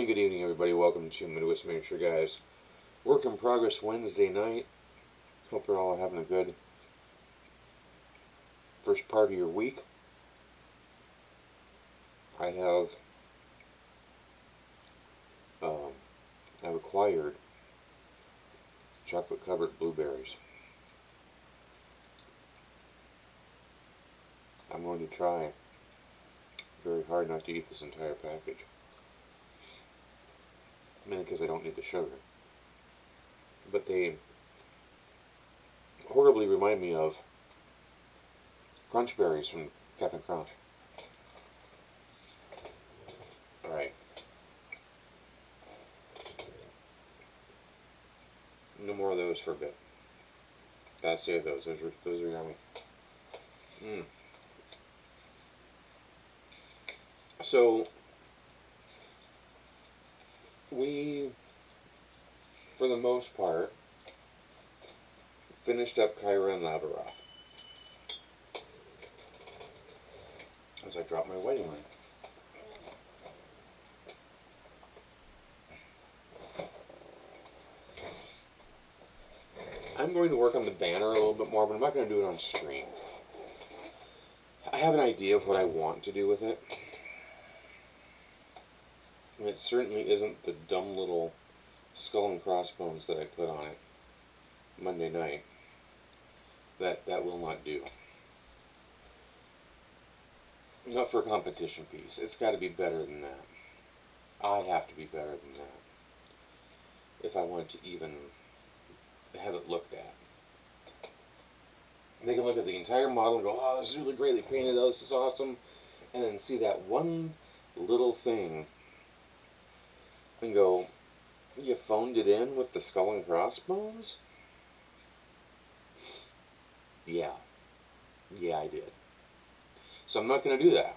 morning, good evening, everybody. Welcome to Midwest Miniature Guys. Work in progress Wednesday night. Hope you're all having a good first part of your week. I've acquired chocolate covered blueberries. I'm going to try very hard not to eat this entire package. Mainly because I don't need the sugar. But they horribly remind me of Crunch Berries from Captain Crunch. Alright. No more of those for a bit. Gotta save those. Those are yummy. So, we, for the most part, finished up Kyra and Labyrinth. As I drop my wedding ring. I'm going to work on the banner a little bit more, but I'm not going to do it on stream. I have an idea of what I want to do with it. And it certainly isn't the dumb little skull and crossbones that I put on it Monday night. That will not do. Not for a competition piece. It's got to be better than that. I have to be better than that if I want to even have it looked at. They can look at the entire model and go, oh, this is really great, they painted it, this is awesome, and then see that one little thing and go, you phoned it in with the skull and crossbones? Yeah. Yeah, I did. So I'm not going to do that.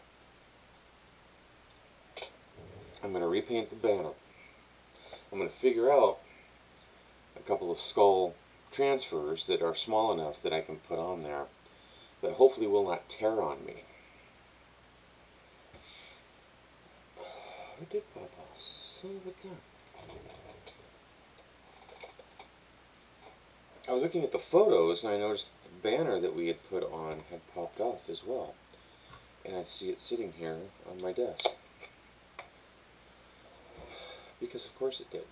I'm going to repaint the banner. I'm going to figure out a couple of skull transfers that are small enough that I can put on there that hopefully will not tear on me. It did pop off. Son of a gun. I was looking at the photos and I noticed the banner that we had put on had popped off as well. And I see it sitting here on my desk. Because of course it did.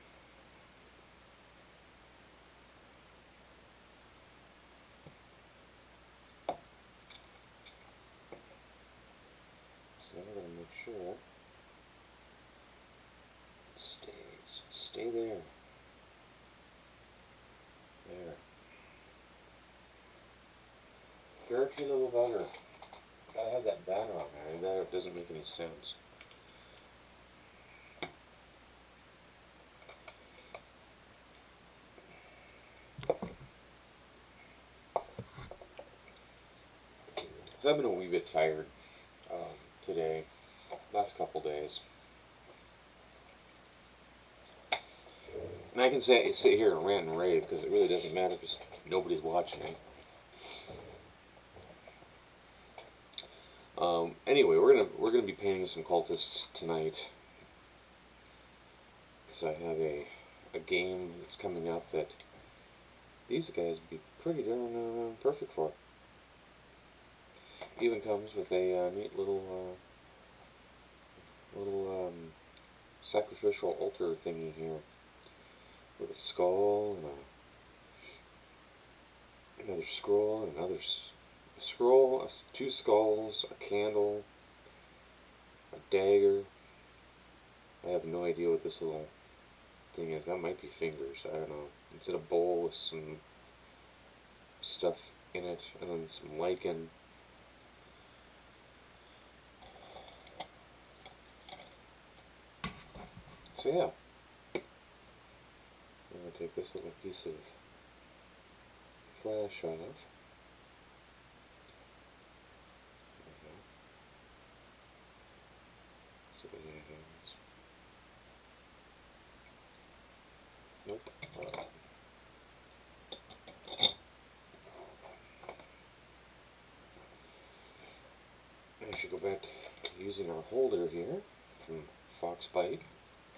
So I'm going to make sure it stays. Stay there. There. Character little bugger. Gotta have that banner on there. That doesn't make any sense. So I've been a wee bit tired today, last couple days. And I can sit here and rant and rave because it really doesn't matter because nobody's watching it. Anyway, we're gonna be painting some cultists tonight. So I have a game that's coming up that these guys would be pretty darn perfect for. Even comes with a neat little sacrificial altar thingy here with a skull and another scroll and another scroll, two skulls, a candle, a dagger. I have no idea what this little thing is. That might be fingers. I don't know. It's in a bowl with some stuff in it and then some lichen. So yeah, I'm going to take this little piece of flash off. So nope. I should go back to using our holder here from Fox Bite.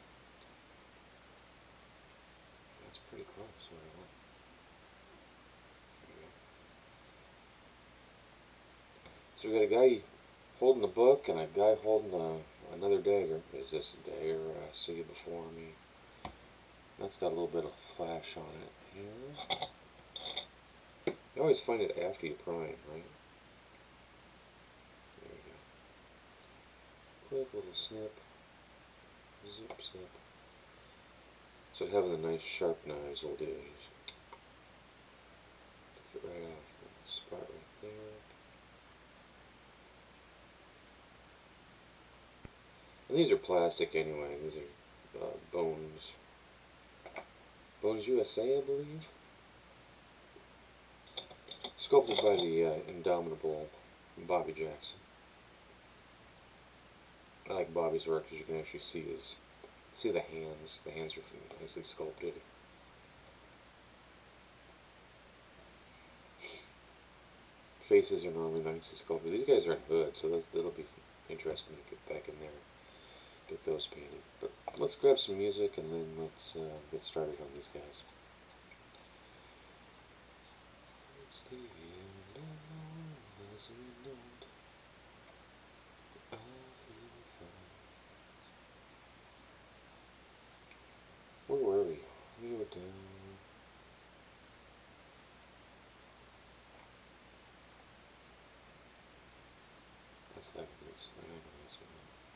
So we got a guy holding the book and a guy holding another dagger. Is this a dagger I see before me? That's got a little bit of flash on it here. You always find it after you prime, right? There you go. Quick little snip. Zip, snip. So having the nice sharp knives will do. Just take it right off the spot right there. And these are plastic anyway. These are Bones. Bones USA, I believe. Sculpted by the indomitable Bobby Jackson. I like Bobby's work because you can actually see the hands. The hands are nicely sculpted. Faces are normally nicely sculpted. These guys are in hood, so that'll be interesting to get back in there, get those painted. But let's grab some music and then let's get started on these guys. It's the end as we know it. I feel fine. Where were we? We were down. That's like this. I know this one.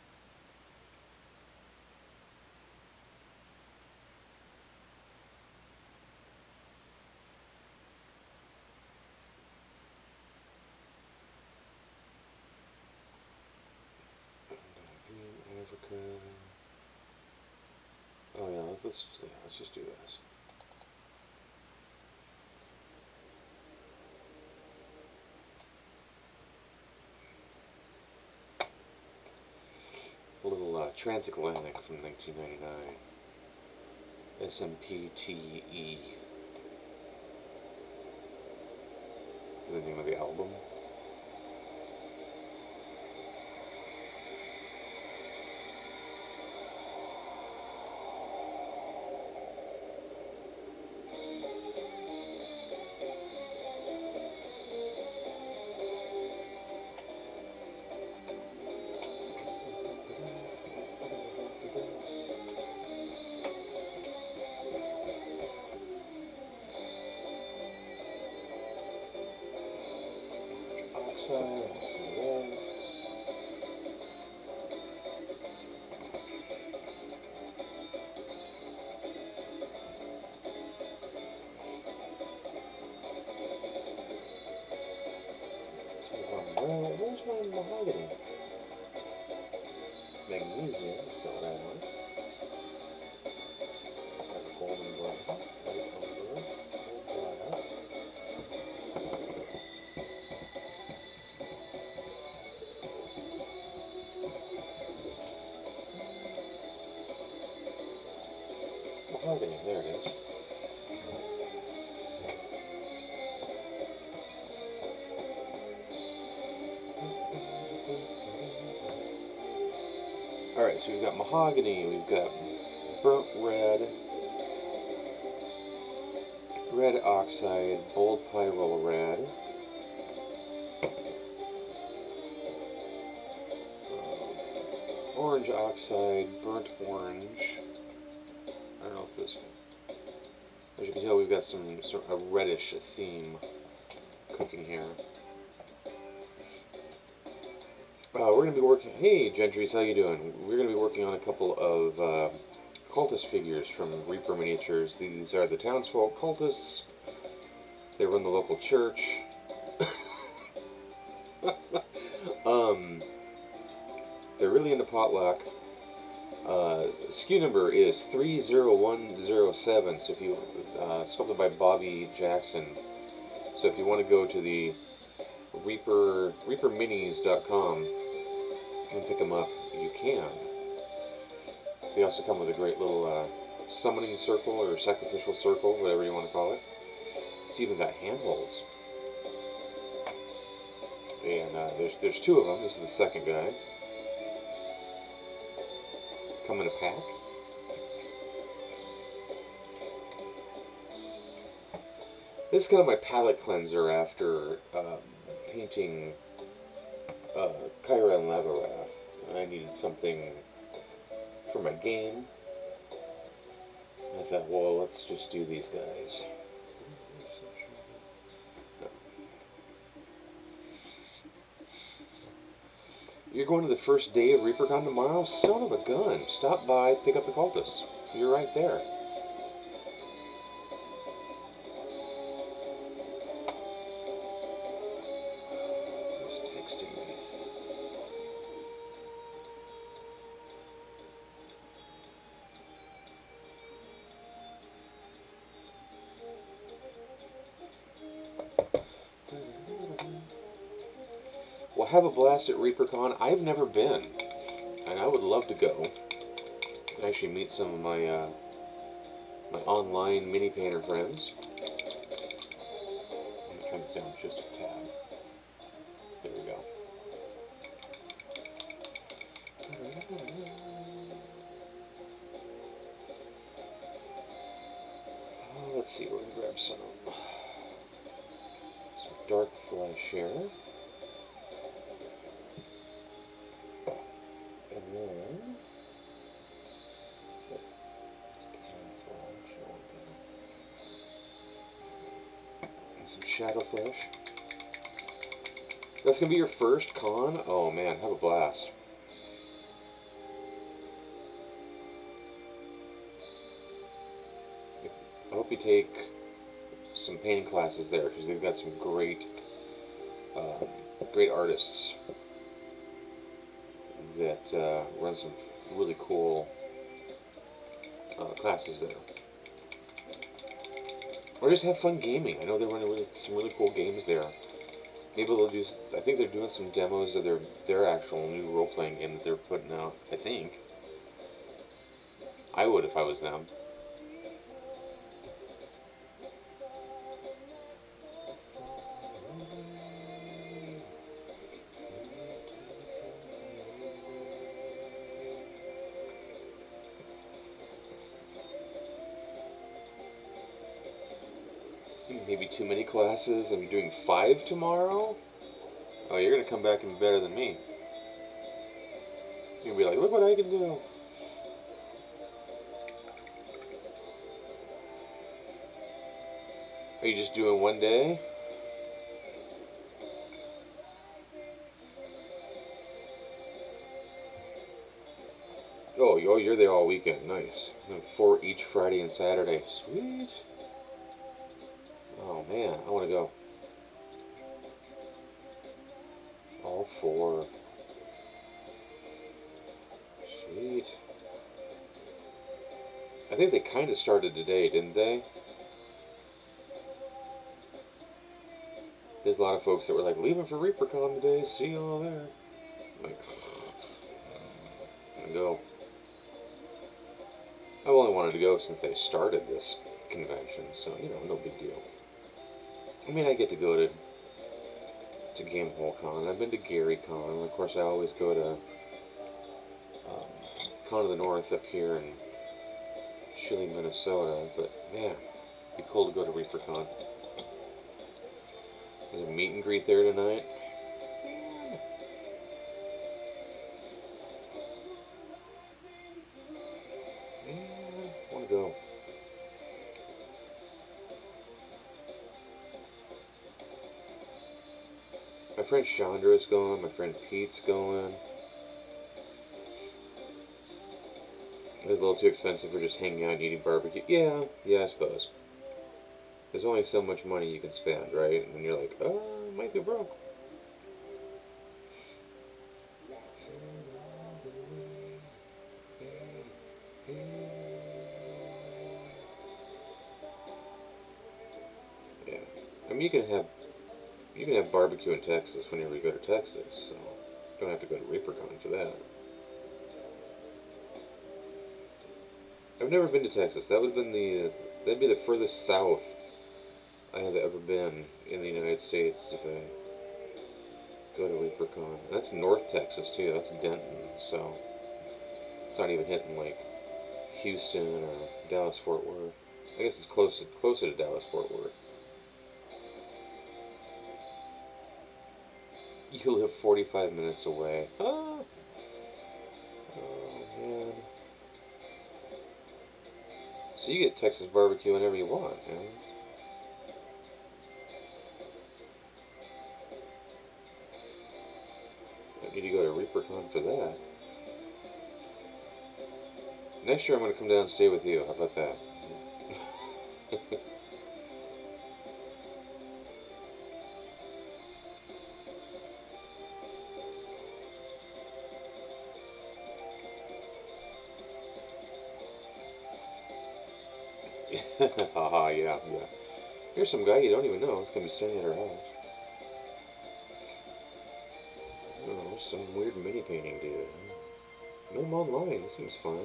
Green Africa. Oh yeah, let's just do this. A little Transatlantic from 1999. SMPTE. The name of the album. Where's my mahogany? Magnesium, so what I want. Got a golden brown, white umber, gold black. Mahogany, there it is. Alright, so we've got mahogany, we've got burnt red, red oxide, bold pyrrole red, orange oxide, burnt orange. I don't know if this one. As you can tell, we've got some sort of a reddish theme cooking here. We're going to be working... Hey, Gentries, how you doing? We're going to be working on a couple of cultist figures from Reaper Miniatures. These are the townsfolk cultists. They run the local church. They're really into potluck. SKU number is 30107. So if you sculpted by Bobby Jackson. So if you want to go to the reaperminis.com and pick them up, you can. They also come with a great little summoning circle or sacrificial circle, whatever you want to call it. It's even got handholds. And there's two of them. This is the second guy. Come in a pack. This is kind of my palette cleanser after painting Kyra and Lavarath. I needed something for my game. I thought, well, let's just do these guys. You're going to the first day of ReaperCon tomorrow? Son of a gun. Stop by, pick up the cultists. You're right there. Who's texting me? Well, have a blast at ReaperCon. I've never been, and I would love to go. Actually meet some of my my online mini painter friends. I'm trying to sound just a tad. There we go. Let's see, we're gonna grab some dark flesh here. And then some shadow flesh. That's gonna be your first con? Oh man, have a blast. I hope you take some painting classes there, because they've got some great great artists that run some really cool classes there. Or just have fun gaming. I know they're running some really cool games there. Maybe they'll do. I think they're doing some demos of their actual new role-playing game that they're putting out. I think. I would if I was them. Maybe too many classes. I'm doing 5 tomorrow. Oh, you're gonna come back and be better than me. You're gonna be like, look what I can do. Are you just doing one day? Oh, you're there all weekend. Nice. 4 each Friday and Saturday. Sweet. Oh man, I want to go. All 4. Sweet. I think they kind of started today, didn't they? There's a lot of folks that were like, leaving for ReaperCon today, see you all there. I'm like, I'm gonna go. I've only wanted to go since they started this convention, so, you know, no big deal. I mean, I get to go to Gamehole Con. I've been to Gary Con. Of course, I always go to Con of the North up here in chilly Minnesota. But man, it'd be cool to go to ReaperCon. There's a meet and greet there tonight. I want to go. My friend Chandra's going, my friend Pete's going. It's a little too expensive for just hanging out and eating barbecue. Yeah, I suppose. There's only so much money you can spend, right? And you're like, oh, I might be broke. Yeah. I mean, you can have barbecue in Texas whenever you go to Texas, so you don't have to go to ReaperCon for that. I've never been to Texas. That'd be the furthest south I have ever been in the United States if I go to ReaperCon. That's North Texas too. That's Denton, so it's not even hitting like Houston or Dallas Fort Worth. I guess it's closer to Dallas Fort Worth. You live 45 minutes away. Ah. Oh, man. So you get Texas barbecue whenever you want, man. I need to go to ReaperCon for that. Next year I'm going to come down and stay with you. How about that? Haha, yeah, yeah. Here's some guy you don't even know. It's going to be staying at our house. Oh, some weird mini painting dude. Met him online. This seems fun.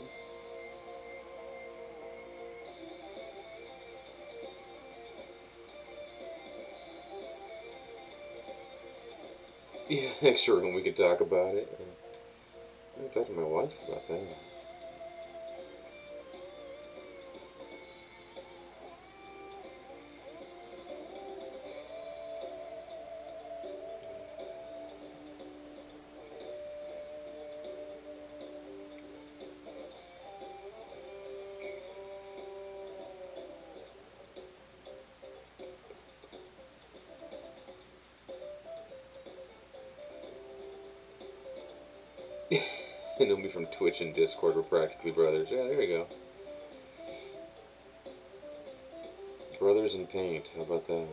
Yeah, extra room. We could talk about it. I talked to my wife about that. I know me from Twitch and Discord. We're practically brothers. Yeah, there you go. Brothers in paint. How about that?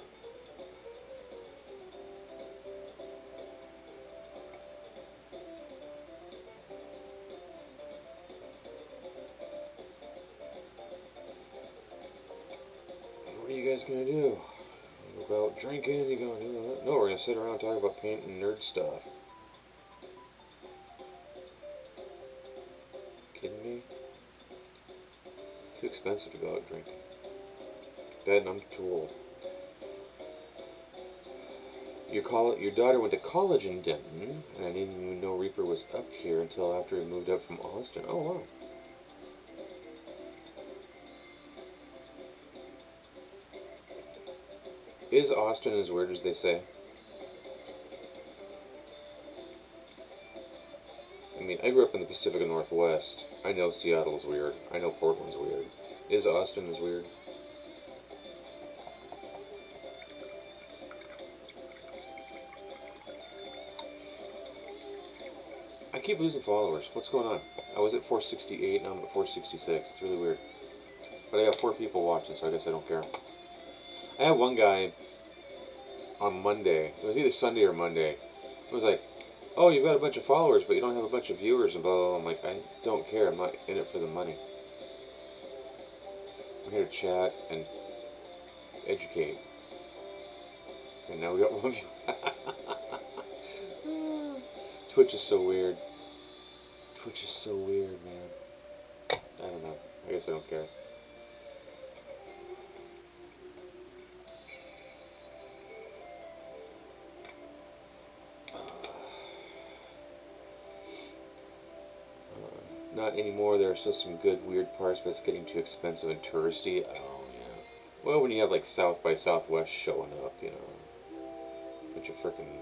What are you guys gonna do? Go out drinking? You gonna do that? No, we're gonna sit around and talk about paint and nerd stuff. Kidding me? Too expensive to go out drinking. That and I'm too old. Your daughter went to college in Denton, and I didn't even know Reaper was up here until after he moved up from Austin. Oh, wow. Is Austin as weird as they say? I mean, I grew up in the Pacific Northwest. I know Seattle's weird. I know Portland's weird. Is Austin as weird? I keep losing followers. What's going on? I was at 468, now I'm at 466. It's really weird. But I got 4 people watching, so I guess I don't care. I had one guy on Monday. It was either Sunday or Monday. It was like, oh, you've got a bunch of followers, but you don't have a bunch of viewers, and blah, blah, blah. I'm like, I don't care. I'm not in it for the money. I'm here to chat and educate. And now we got one view. Twitch is so weird. Twitch is so weird, man. I don't know. I guess I don't care. Not anymore. There are still some good weird parts, but it's getting too expensive and touristy. Oh, yeah. Well, when you have like South by Southwest showing up, you know. Bunch of frickin'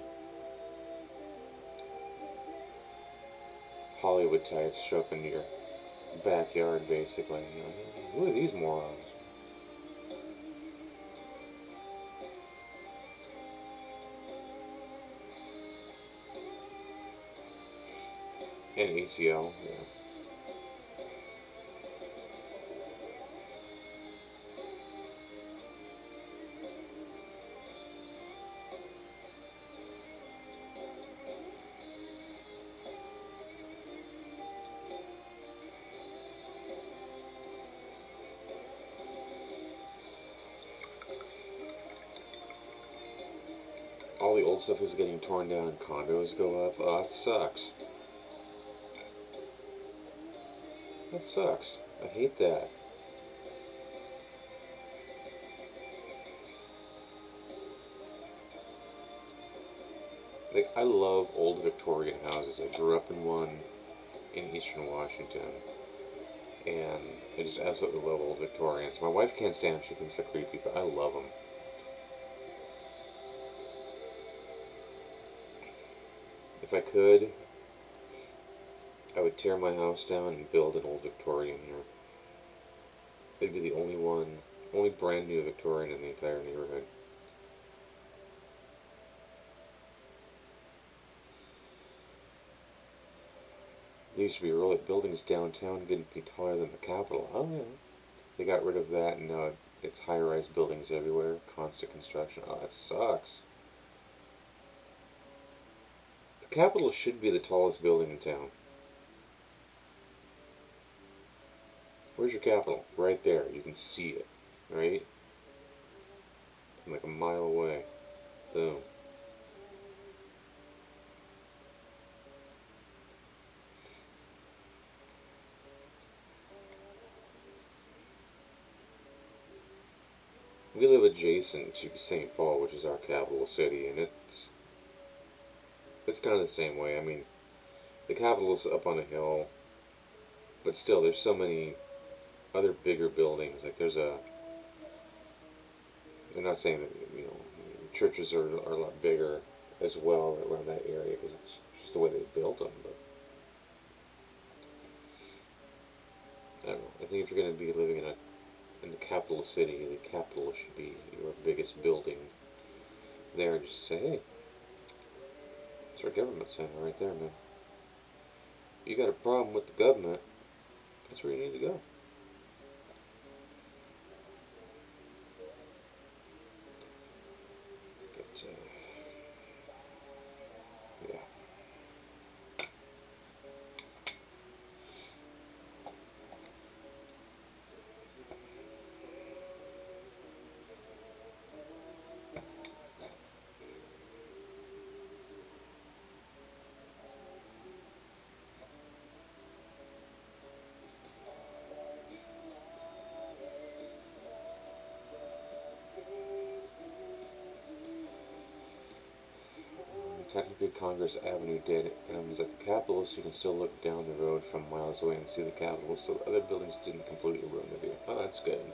Hollywood types show up into your backyard, basically. You know, who are these morons? And ACL, yeah. All the old stuff is getting torn down and condos go up. Oh, that sucks. That sucks. I hate that. Like, I love old Victorian houses. I grew up in one in Eastern Washington. And I just absolutely love old Victorians. My wife can't stand them. She thinks they're creepy, but I love them. If I could, I would tear my house down and build an old Victorian here. It'd be the only brand new Victorian in the entire neighborhood. There used to be really buildings downtown couldn't be taller than the Capitol. Oh yeah. They got rid of that and now it's high-rise buildings everywhere, constant construction. Oh, that sucks. The Capitol should be the tallest building in town. Where's your Capitol? Right there. You can see it. Right? Like a mile away. Boom. We live adjacent to St. Paul, which is our capital city, and it's kind of the same way. I mean, the Capitol's up on a hill, but still, there's so many other bigger buildings. Like there's a. I'm not saying that churches are a lot bigger as well around that area because it's just the way they built them. But I don't know. I think if you're going to be living in the capital city, the Capitol should be your biggest building there. And just say, hey, it's our government center right there, man. You got a problem with the government? That's where you need to go. Yeah. Technically, Congress Avenue dead ends at the Capitol, so you can still look down the road from miles away and see the Capitol, so other buildings didn't completely ruin the view. Oh, that's good.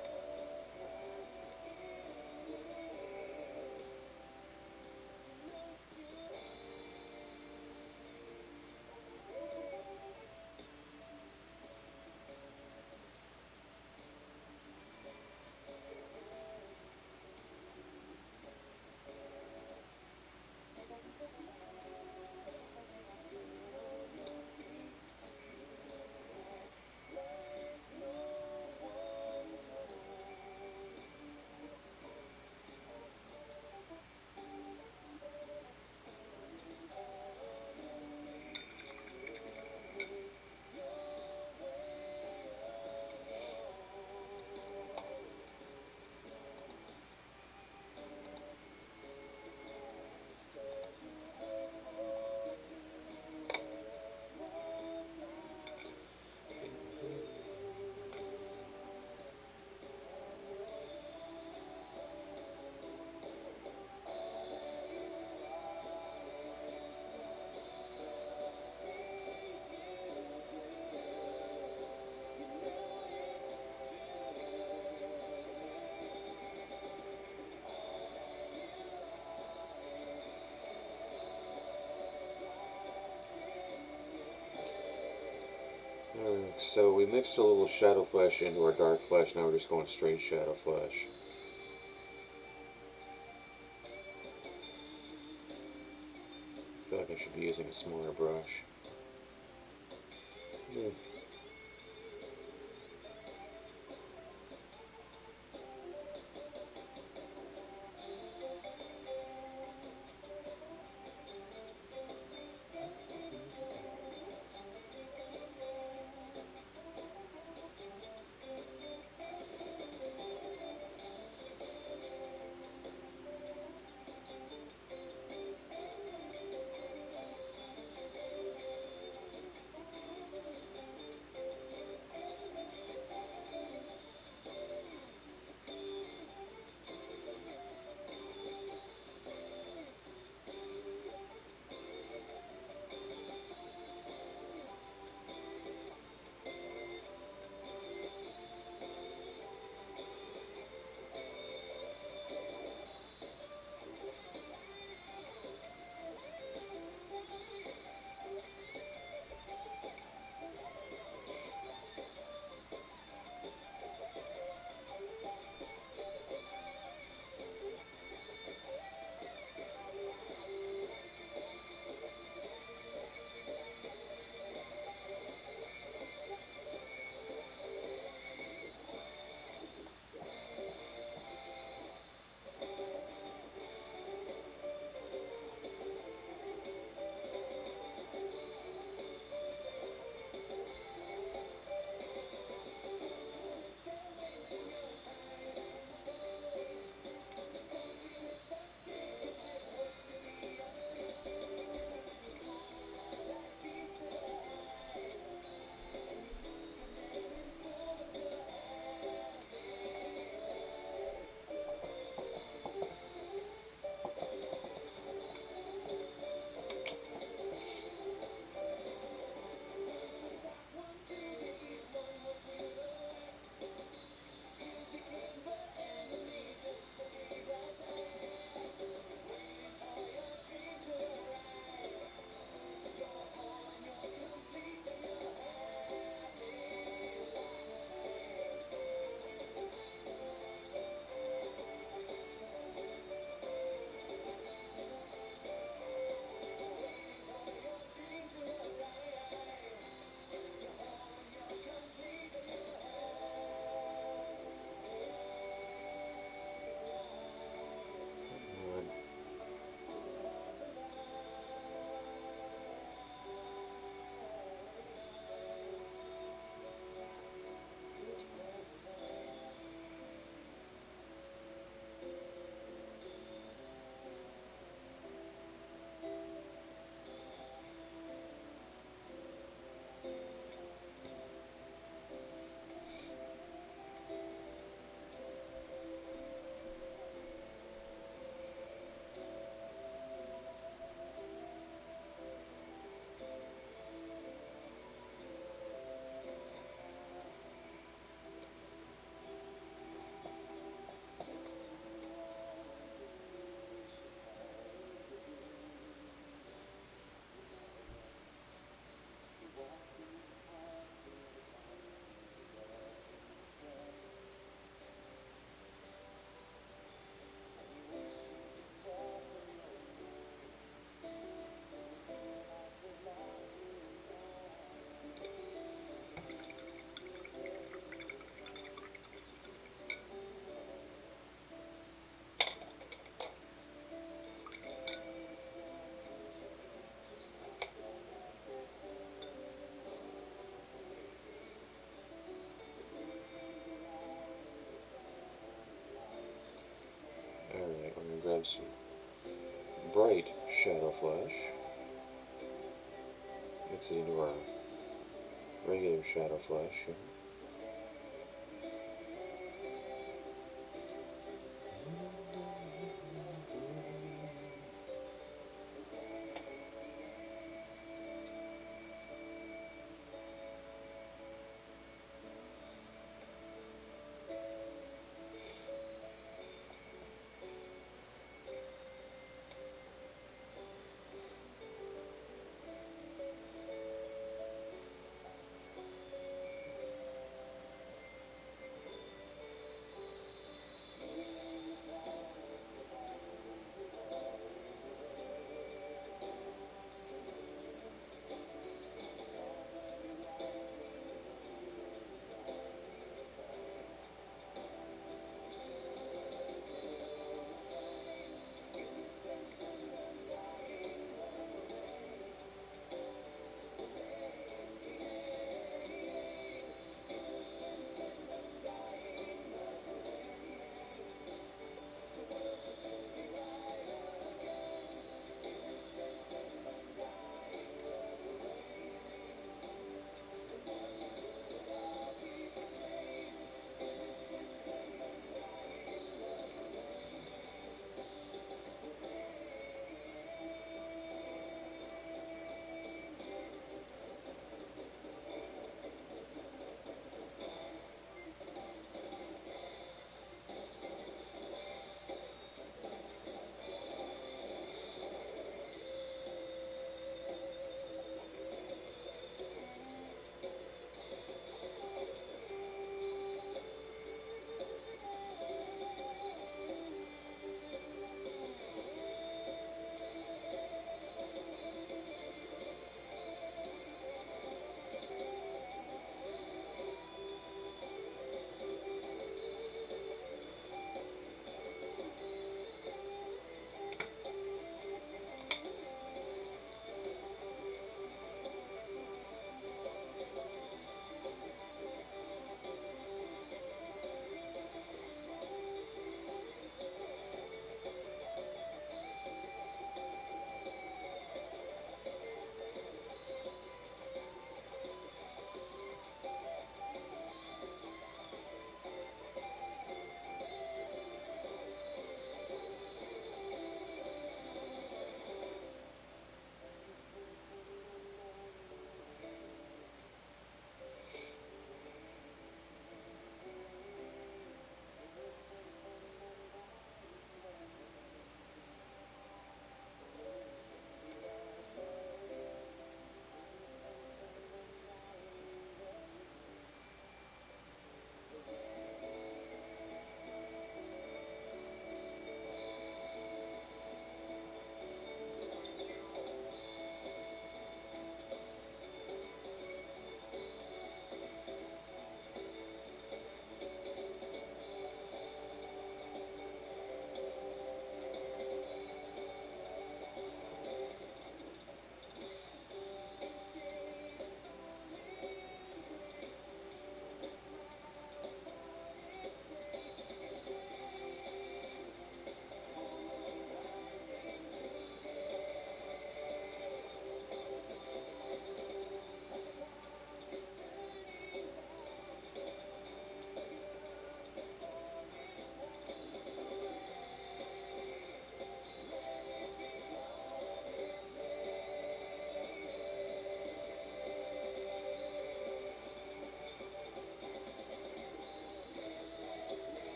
So we mixed a little Shadow Flesh into our Dark Flesh, now we're just going straight Shadow Flesh. I feel like I should be using a smaller brush. Yeah. grab some bright Shadow Flash, mix it into our regular Shadow Flash here.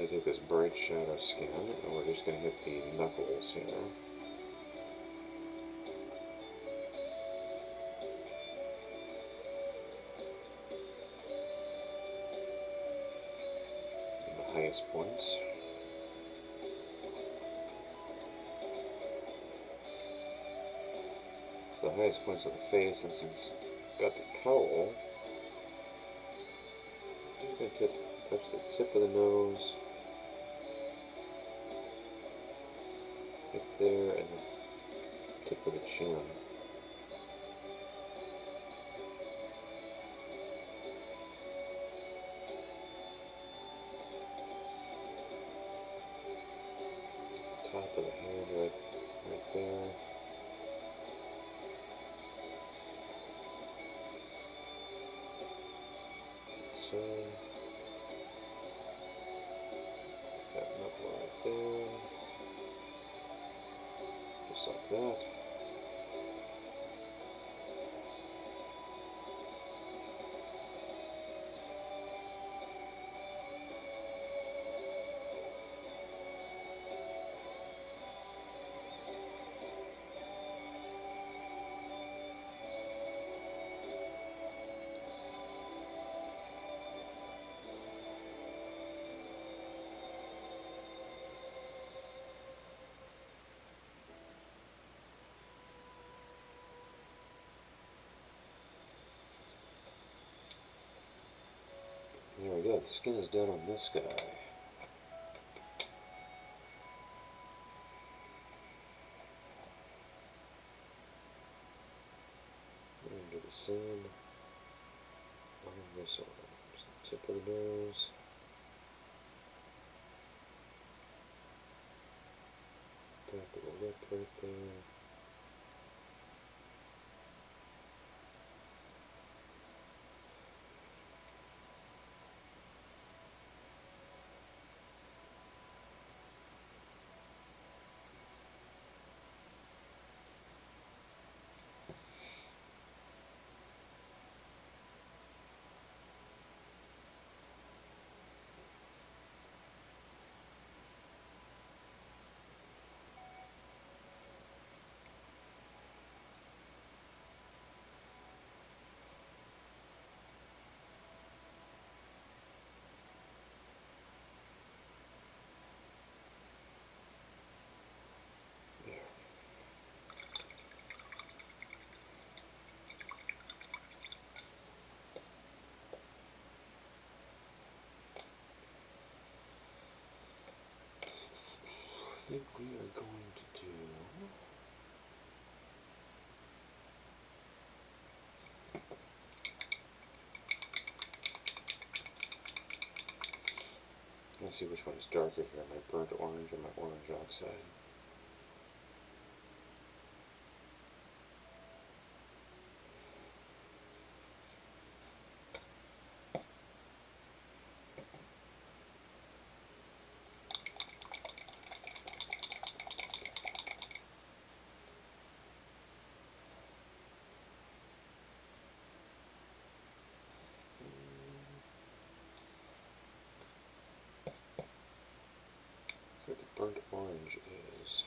going to take this bright shadow skin and we're just going to hit the knuckles here. And the highest points. So the highest points of the face, since he's got the cowl, I'm going to touch the tip of the nose, right there, and the tip of the chin. Top of the hand right there. So, that knuckle right there, just like that. There we go, the skin is done on this guy. And do the same on this one. Just the tip of the nose. Back of the lip right there. I think we are going to do let's see which one is darker here, my burnt orange or my orange oxide. Where the burnt orange is.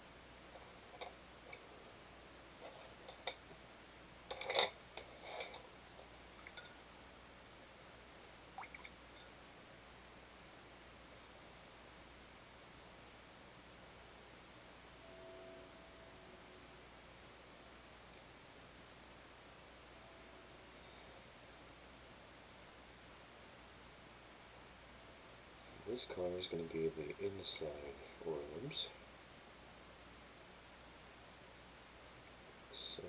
This color is going to be the inside ribs. So,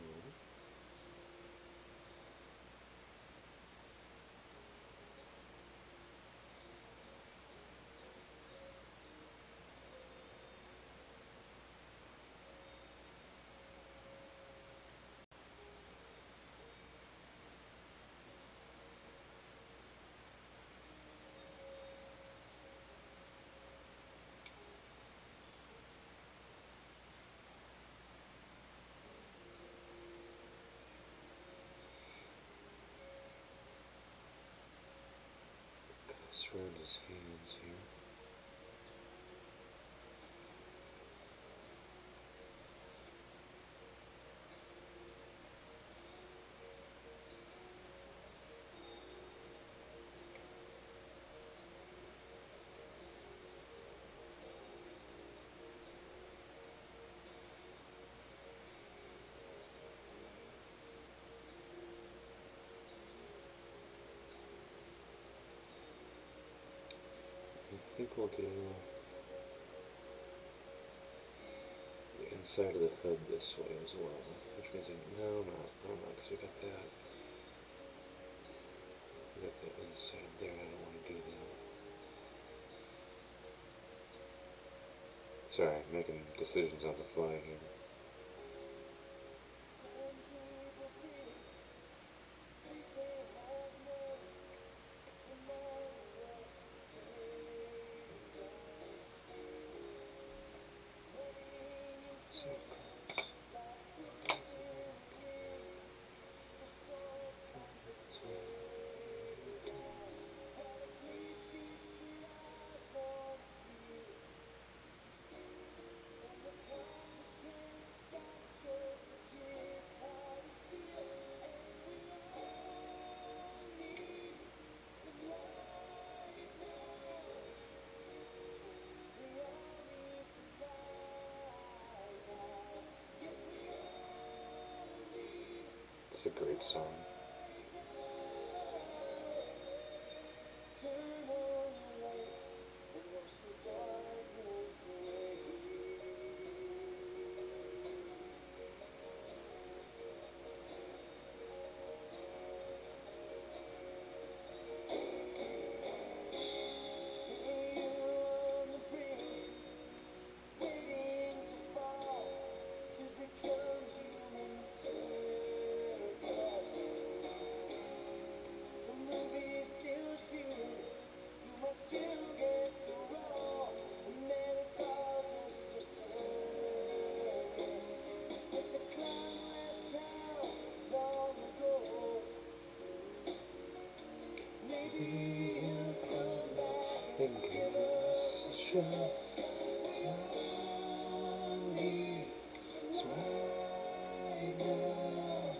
we'll do the inside of the hood this way as well. Which means, no, because we got that. We got that inside there, I don't want to do that. Sorry, making decisions on the fly here. It's a great song. And give us a shot. Smile now.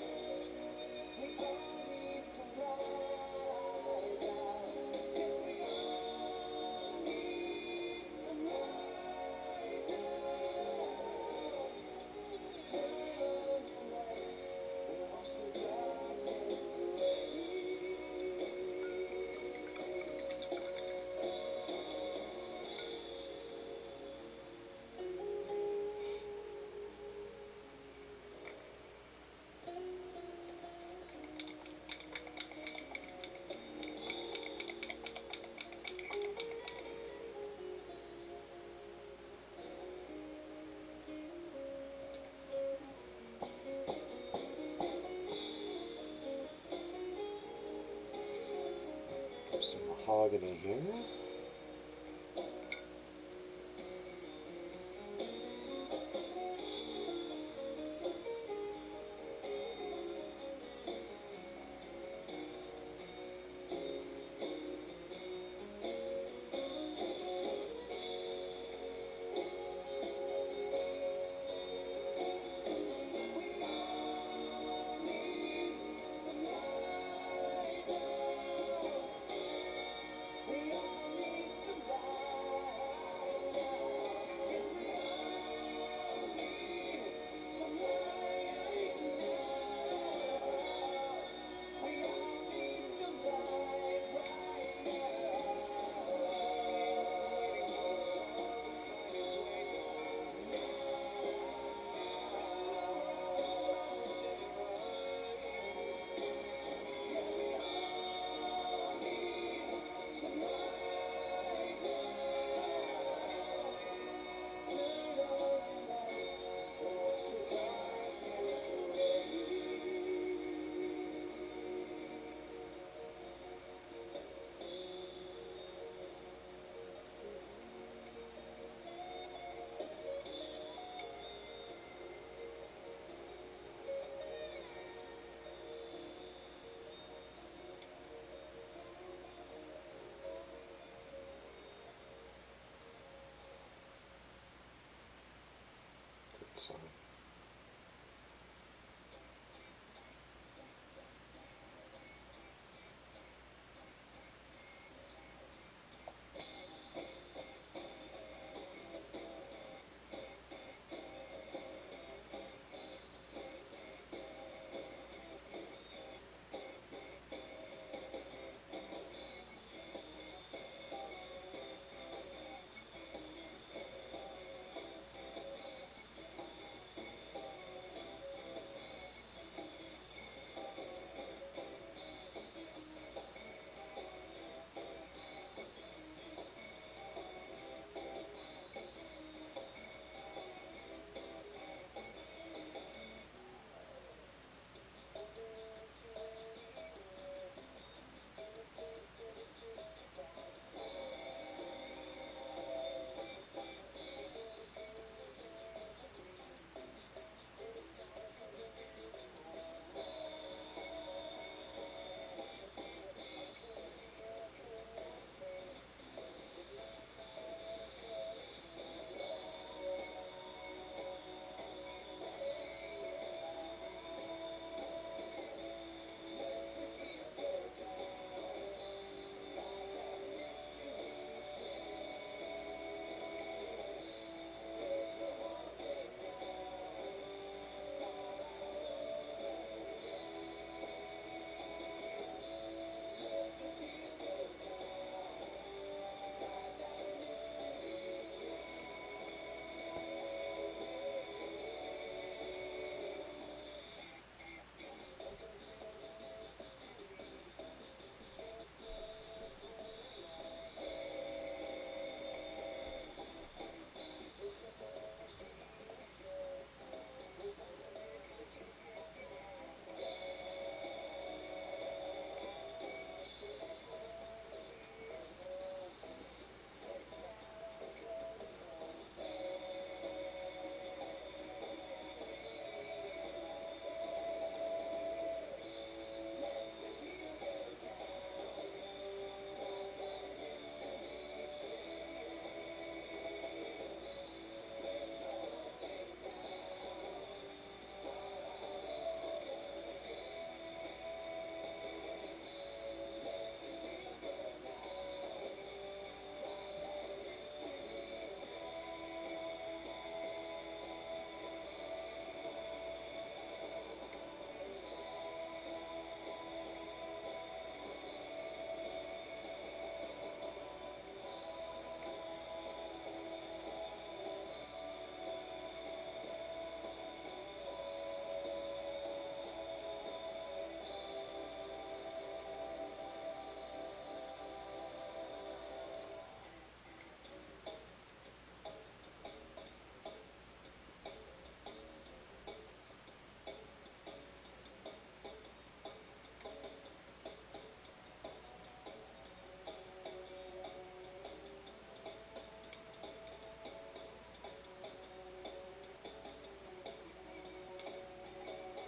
Some mahogany here.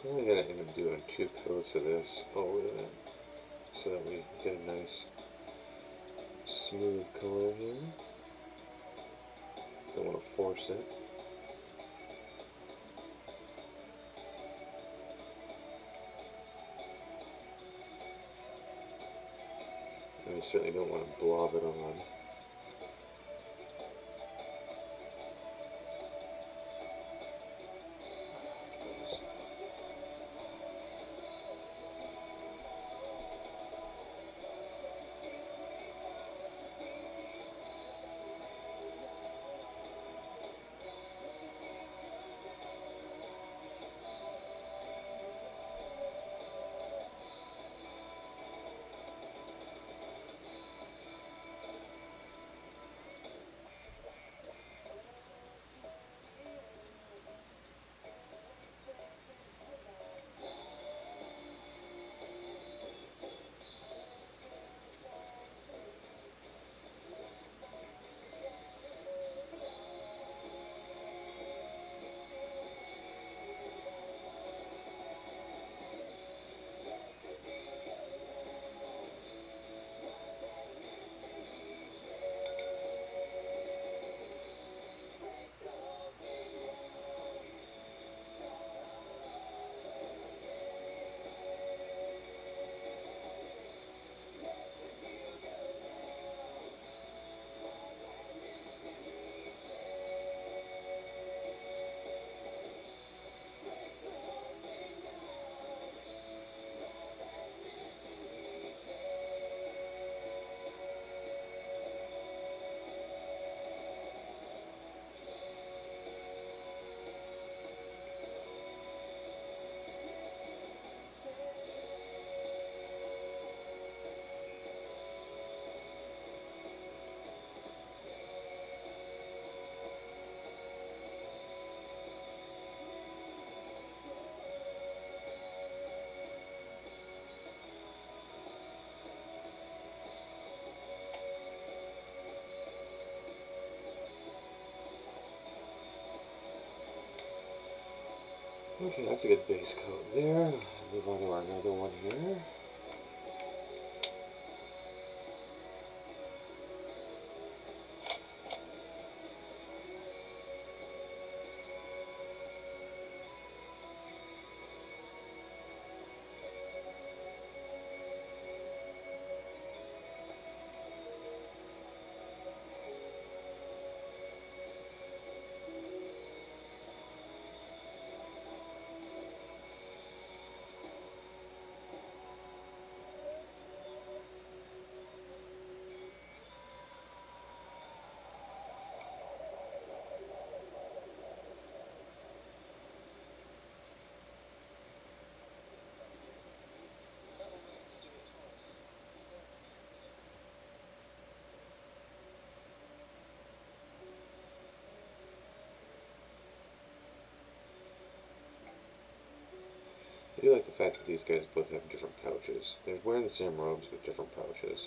I'm only going to end up doing 2 coats of this over that so that we get a nice smooth color here. Don't want to force it. And we certainly don't want to blob it on. Okay, that's a good base coat there. Move on to our another one here. I do like the fact that these guys both have different pouches. They're wearing the same robes with different pouches.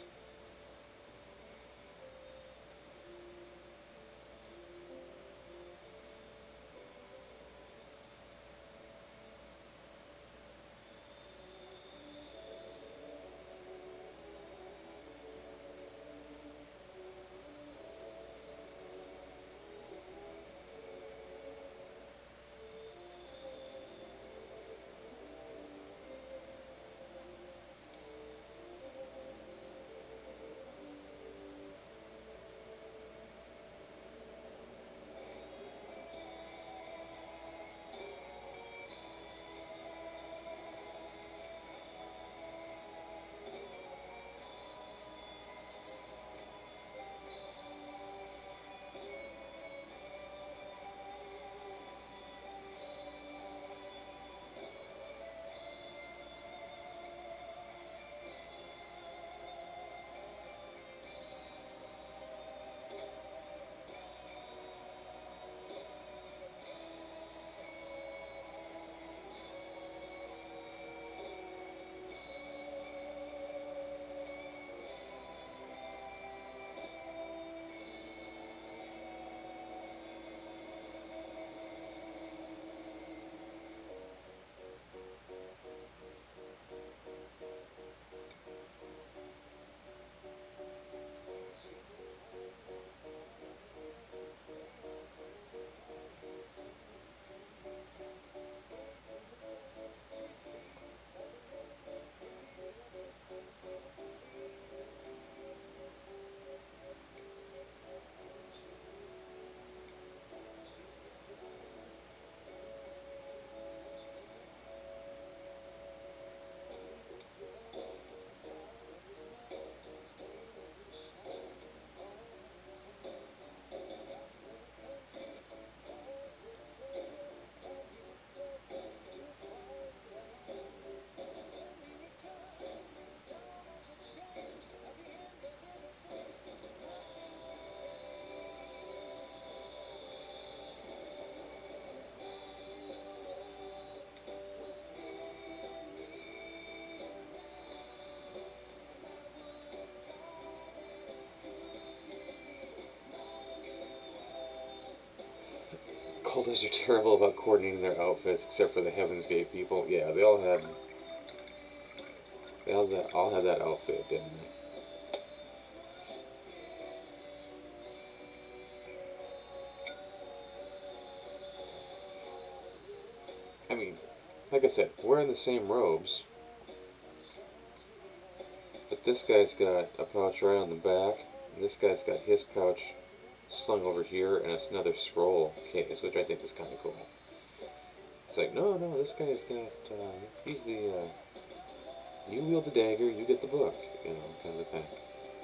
cultists are terrible about coordinating their outfits, except for the Heaven's Gate people. Yeah, they all had that outfit, didn't they? I mean, like I said, wearing the same robes, but this guy's got a pouch right on the back, and this guy's got his pouch slung over here, and it's another scroll case, which I think is kind of cool. It's like, no, this guy's got, he's the, you wield the dagger, you get the book, you know, kind of a thing.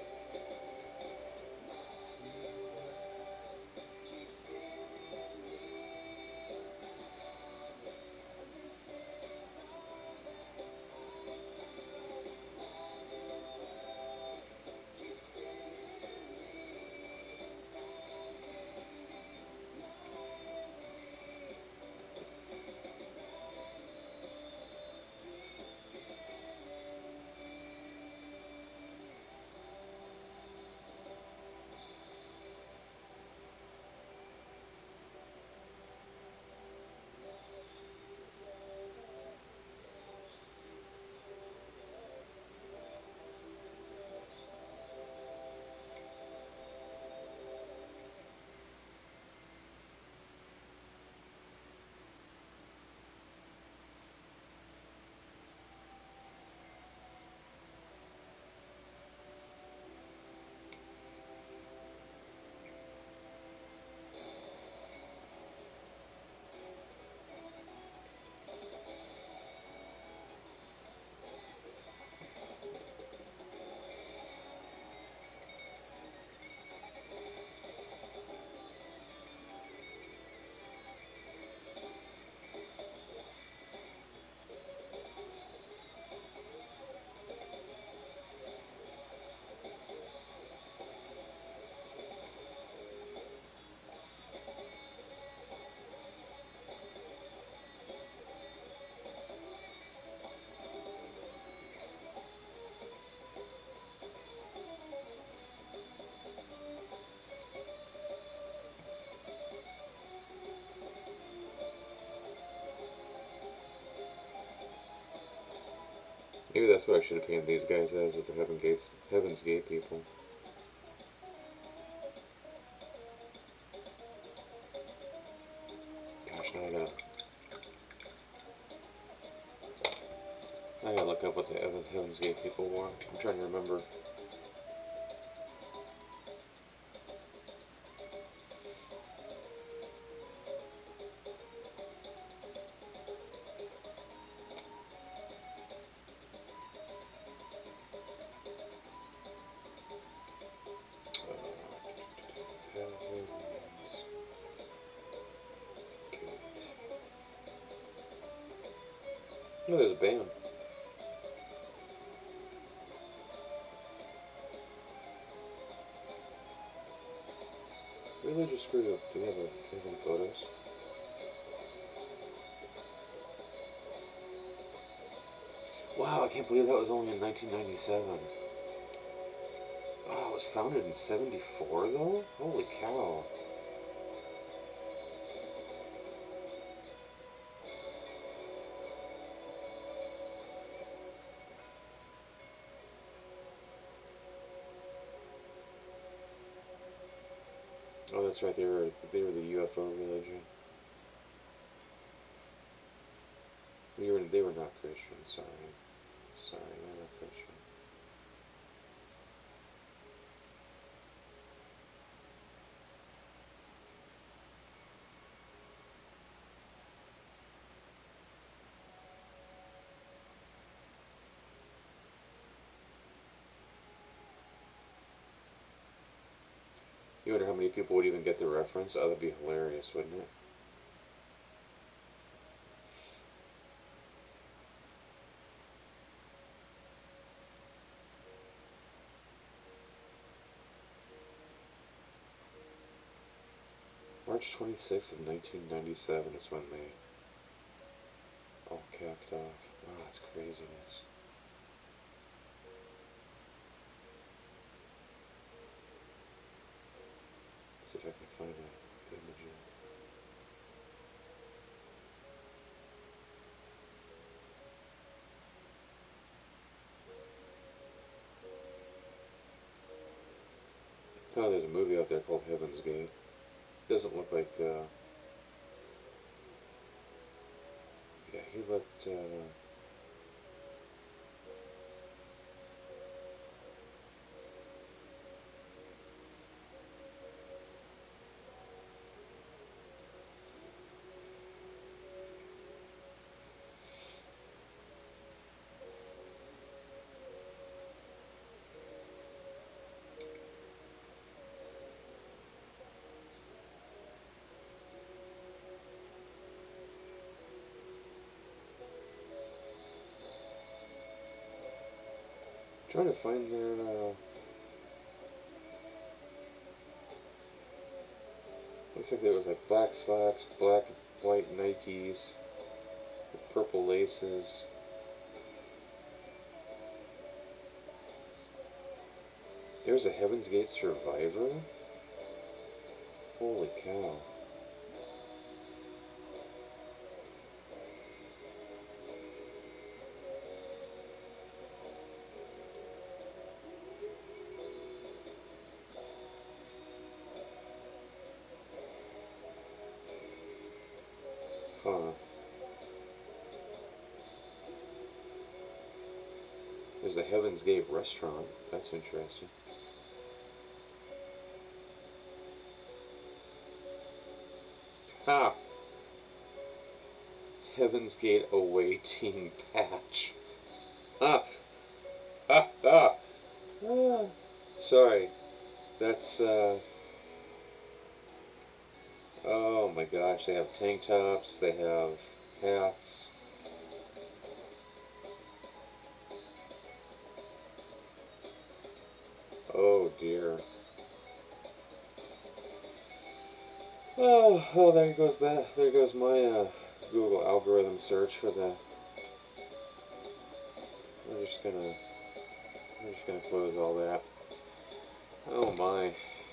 Maybe that's what I should have painted these guys as, is the Heaven's Gate people. Gosh, now I gotta look up what the Heaven's Gate people wore. I'm trying to remember. Oh, there's a band. Really just screwed up. Do we have any photos? Wow, I can't believe that was only in 1997. Oh, it was founded in 74 though? Holy cow. Oh, that's right, they were the UFO religion. They were not Christian, sorry. Sorry, they're not Christian. You wonder how many people would even get the reference? Oh, that'd be hilarious, wouldn't it? March 26th of 1997 is when they all capped off. Wow, that's craziness. Let's see if I can find that image. Oh, there's a movie out there called Heaven's Gate. Doesn't look like, yeah, he looked, trying to find their, looks like there was like black slacks, black and white Nikes with purple laces. There's a Heaven's Gate Survivor? Holy cow. Huh. There's a Heaven's Gate restaurant. That's interesting. Ha! Heaven's Gate away team patch. Ha! Ha! Ha! Ah. Sorry. That's, oh my gosh, they have tank tops, they have hats. Oh dear. Oh, there goes that. There goes my Google algorithm search for the. We're just gonna close all that. Oh my.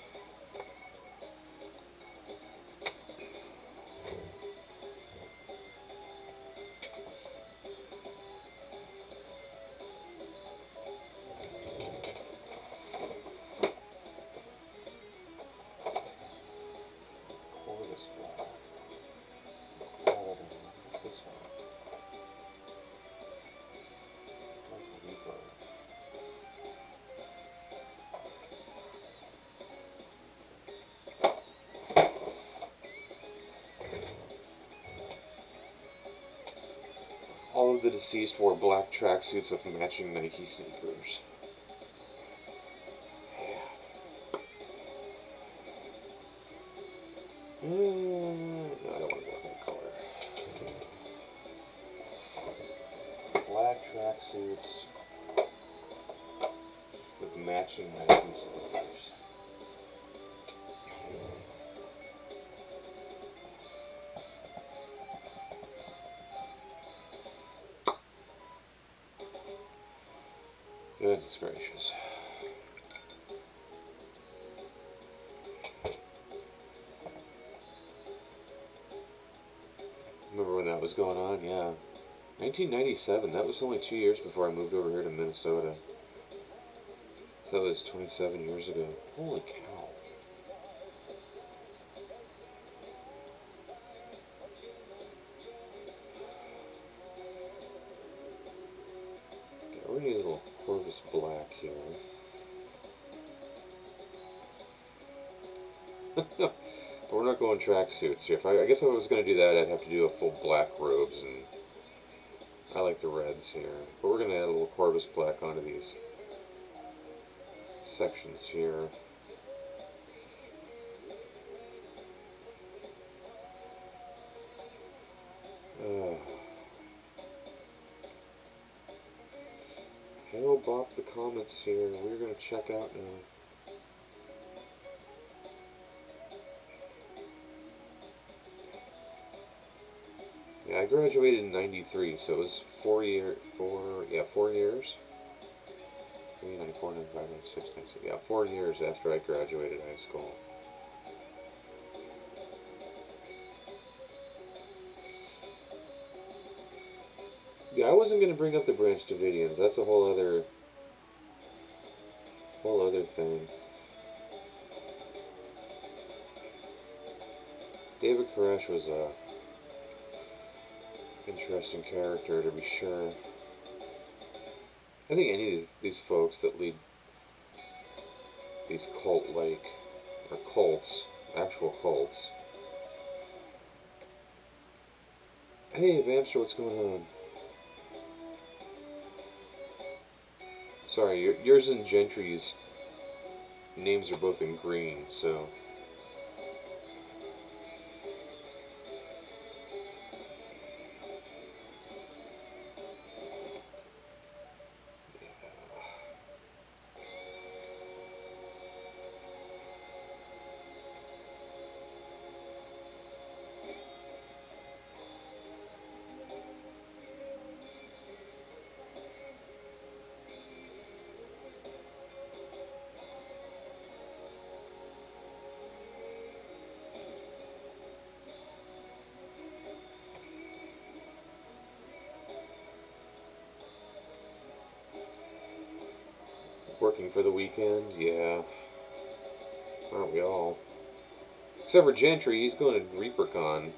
All of the deceased wore black tracksuits with matching Nike sneakers. No, I don't want to go with that color. Black tracksuits with matching Nike sneakers. Goodness gracious. Remember when that was going on? Yeah. 1997, that was only 2 years before I moved over here to Minnesota. That was 27 years ago. Holy cow. Okay, we're gonna use a little Corvus black here. But we're not going tracksuits here. I guess if I was going to do that, I'd have to do a full black robes, and I like the reds here. But we're going to add a little Corvus black onto these sections here. Hello, Bob, the comments here. We're going to check out now. Yeah, I graduated in '93, so it was 4 years. 3, 94, 95, 96, 97. Yeah, 4 years after I graduated high school. Yeah, I wasn't going to bring up the Branch Davidians. That's a whole other thing. David Koresh was a interesting character, to be sure. I think any of these folks that lead these cult-like, or cults, actual cults. Hey, Vamster, what's going on? Sorry, yours and Gentry's names are both in green, so... Working for the weekend? Yeah. Aren't we all? Except for Gentry, he's going to ReaperCon.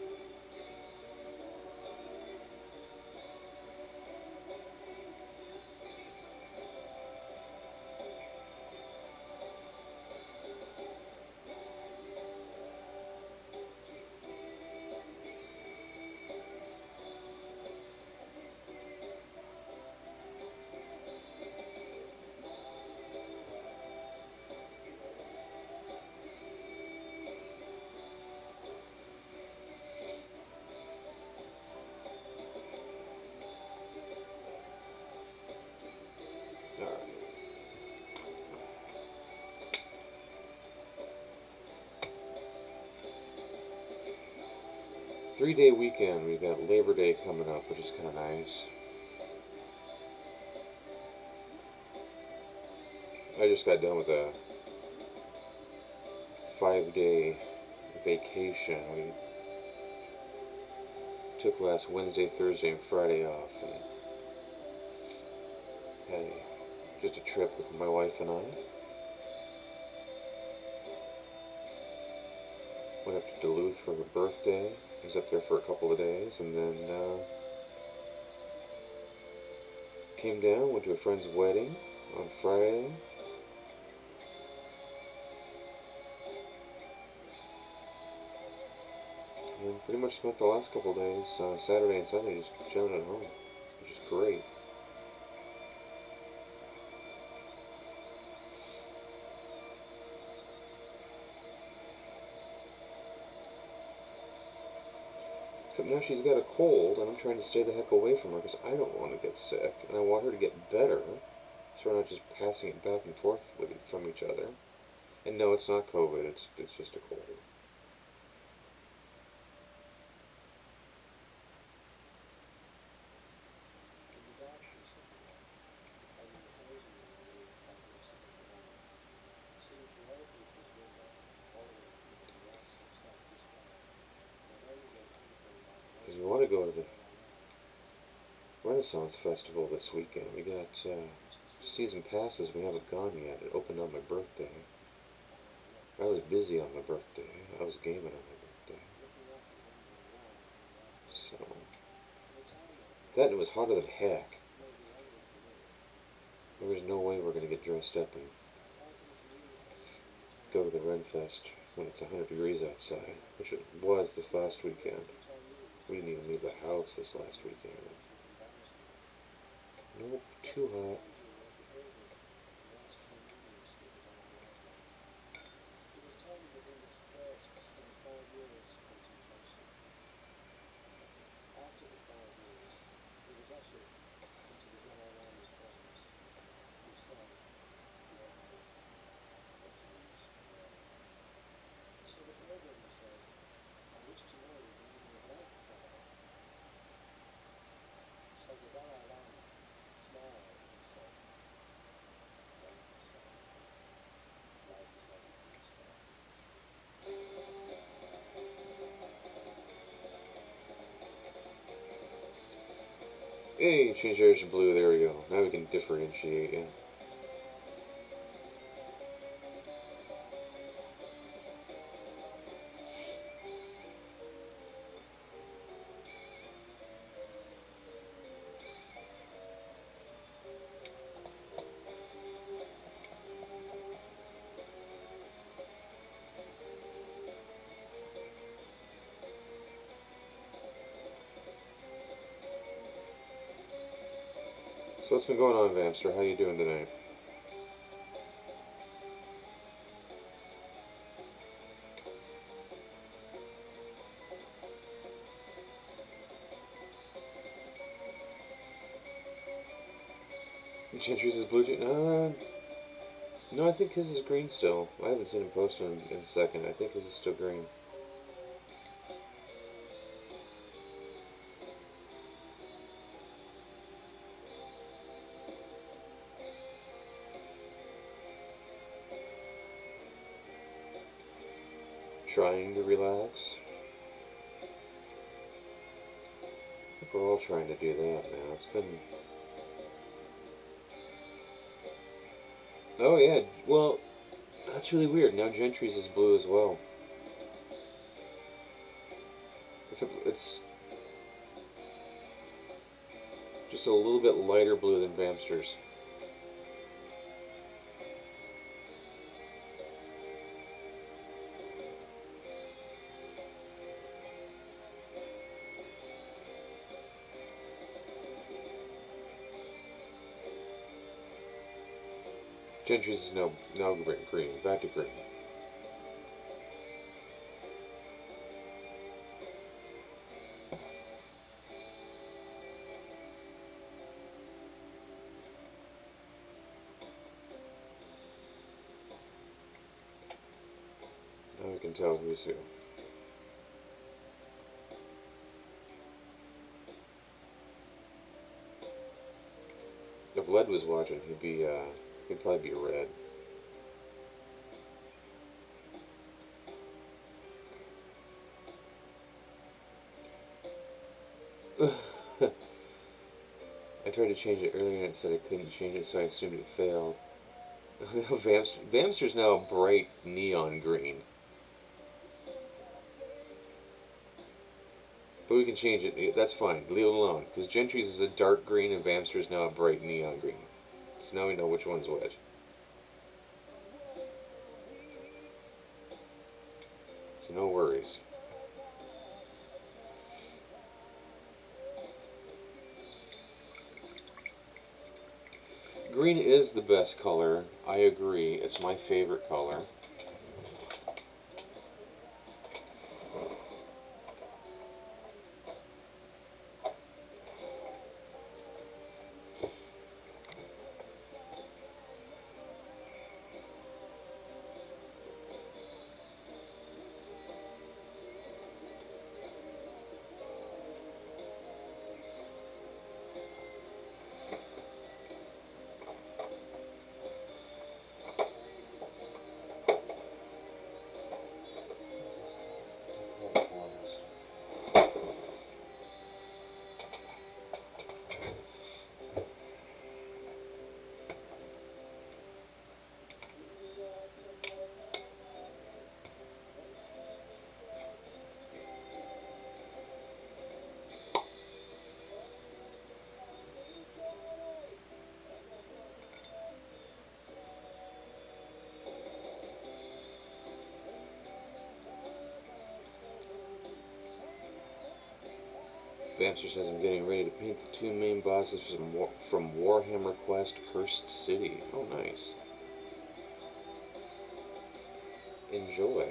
Alright. 3-day weekend. We've got Labor Day coming up, which is kind of nice. I just got done with a 5-day vacation. We took last Wednesday, Thursday, and Friday off, and had just a trip with my wife and I. Went up to Duluth for her birthday. I was up there for a couple of days, and then came down, went to a friend's wedding on Friday. And pretty much spent the last couple of days, Saturday and Sunday, just chilling at home, which is great. Except now she's got a cold, and I'm trying to stay the heck away from her because I don't want to get sick, and I want her to get better, so we're not just passing it back and forth from each other. And no, it's not COVID, it's just a cold. Because we want to go to the Renaissance Festival this weekend. We got season passes. We haven't gone yet. It opened on my birthday. I was busy on my birthday. I was gaming on my birthday. So, that and it was hotter than heck. There was no way we're going to get dressed up and go to the Renfest when it's 100 degrees outside, which it was this last weekend. We didn't even leave the house this last weekend. Nope, too hot. Hey, change yours to blue, there we go. Now we can differentiate, yeah. So what's been going on, Vamster? How you doing tonight? Gentry's is blue. No, I think his is green still. I haven't seen him post in a second. I think his is still green. Trying to relax. I think we're all trying to do that now. It's been... Oh yeah, well, that's really weird. Now Gentry's is blue as well. It's just a little bit lighter blue than Vamster's. Gentry's is now green, back to green. Now we can tell who's who. If Led was watching, he'd probably be red. I tried to change it earlier and it said I couldn't change it, so I assumed it failed. Vamster's now bright neon green. But we can change it. That's fine. Leave it alone. Because Gentry's is a dark green and Vamster's now a bright neon green. So now we know which one's which. So no worries. Green is the best color. I agree. It's my favorite color. Vamster says I'm getting ready to paint the two main bosses from Warhammer Quest Cursed City. Oh, nice. Enjoy.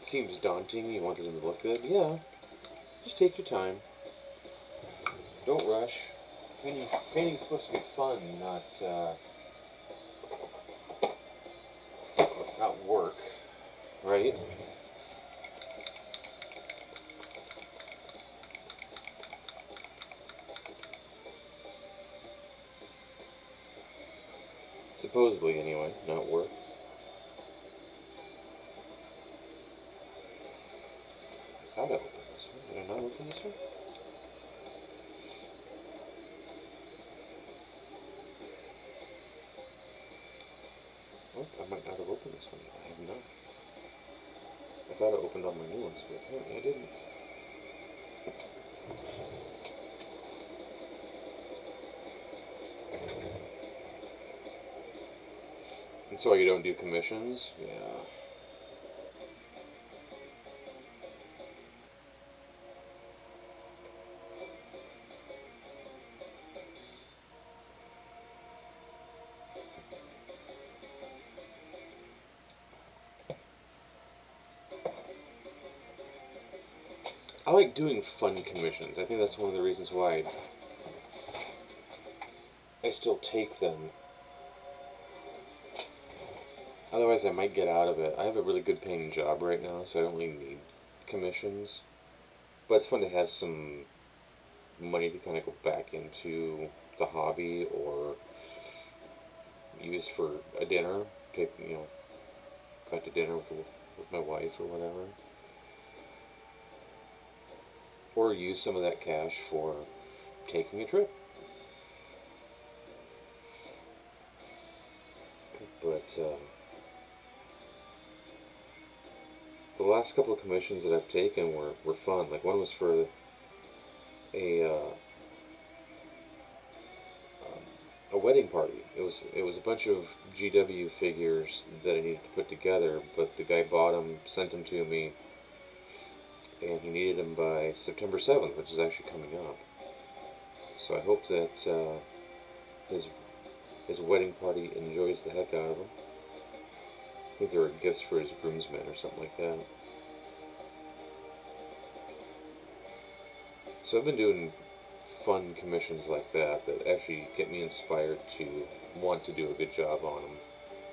seems daunting, you want them to look good. Yeah, just take your time. Don't rush. Painting's supposed to be fun, not work, right? Supposedly, anyway, not work. I thought I opened this one. Did I not open this one? Oh, I might not have opened this one. I have not. I thought I opened all my new ones, but apparently I didn't. And so you don't do commissions? Yeah. I like doing fun commissions. I think that's one of the reasons why I still take them. Otherwise, I might get out of it. I have a really good paying job right now, so I don't really need commissions. But it's fun to have some money to kind of go back into the hobby or use for a dinner. Take, go out to dinner with my wife or whatever. Or use some of that cash for taking a trip. But the last couple of commissions that I've taken were fun. Like one was for a wedding party. It was a bunch of GW figures that I needed to put together, but the guy bought them, sent them to me, and he needed them by September 7th, which is actually coming up. So I hope that his wedding party enjoys the heck out of them. I think they were gifts for his groomsmen or something like that. So I've been doing fun commissions like that actually get me inspired to want to do a good job on them.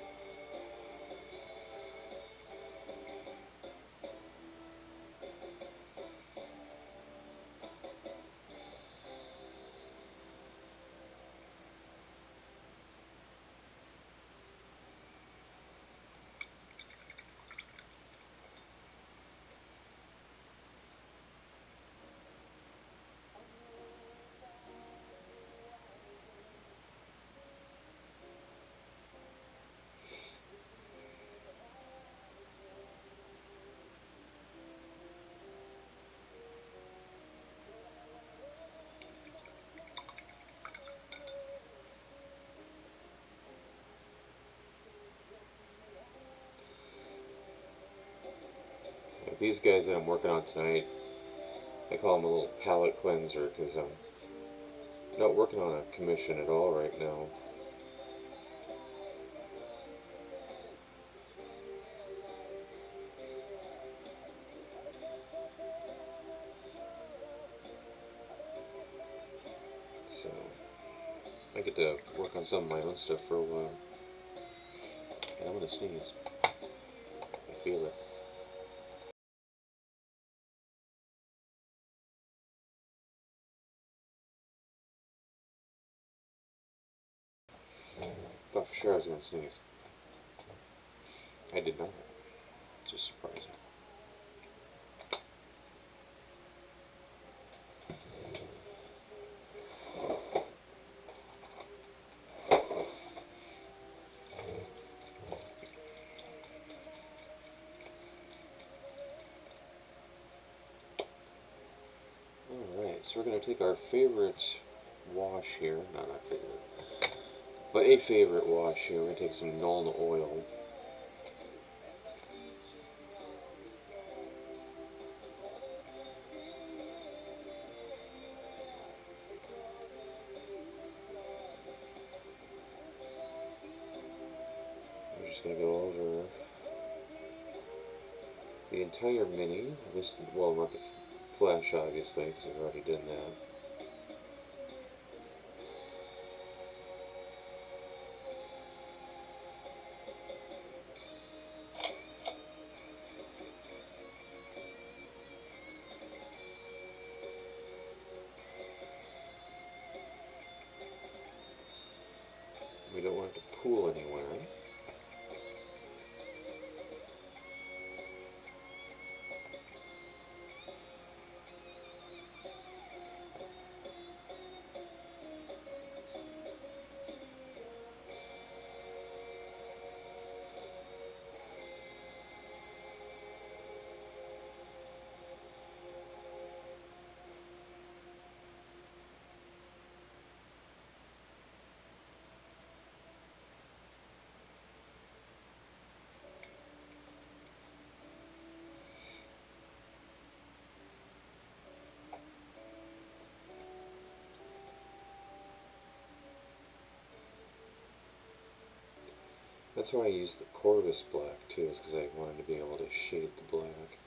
Like these guys that I'm working on tonight, I call them a little palette cleanser because I'm not working on a commission at all right now. So I get to work on some of my own stuff for a while. And I'm gonna sneeze. I feel it. Thought for sure I was gonna sneeze. I did not. It's just surprising. Alright, so we're going to take our favorite wash here, not our favorite, but a favorite wash here. We're going to take some Nuln Oil. We're just going to go over the entire Mini. This, well, not the Flash, obviously, because I've already done that. We don't want it to pool anywhere. That's why I use the Corvus black too, is because I wanted to be able to shade the black.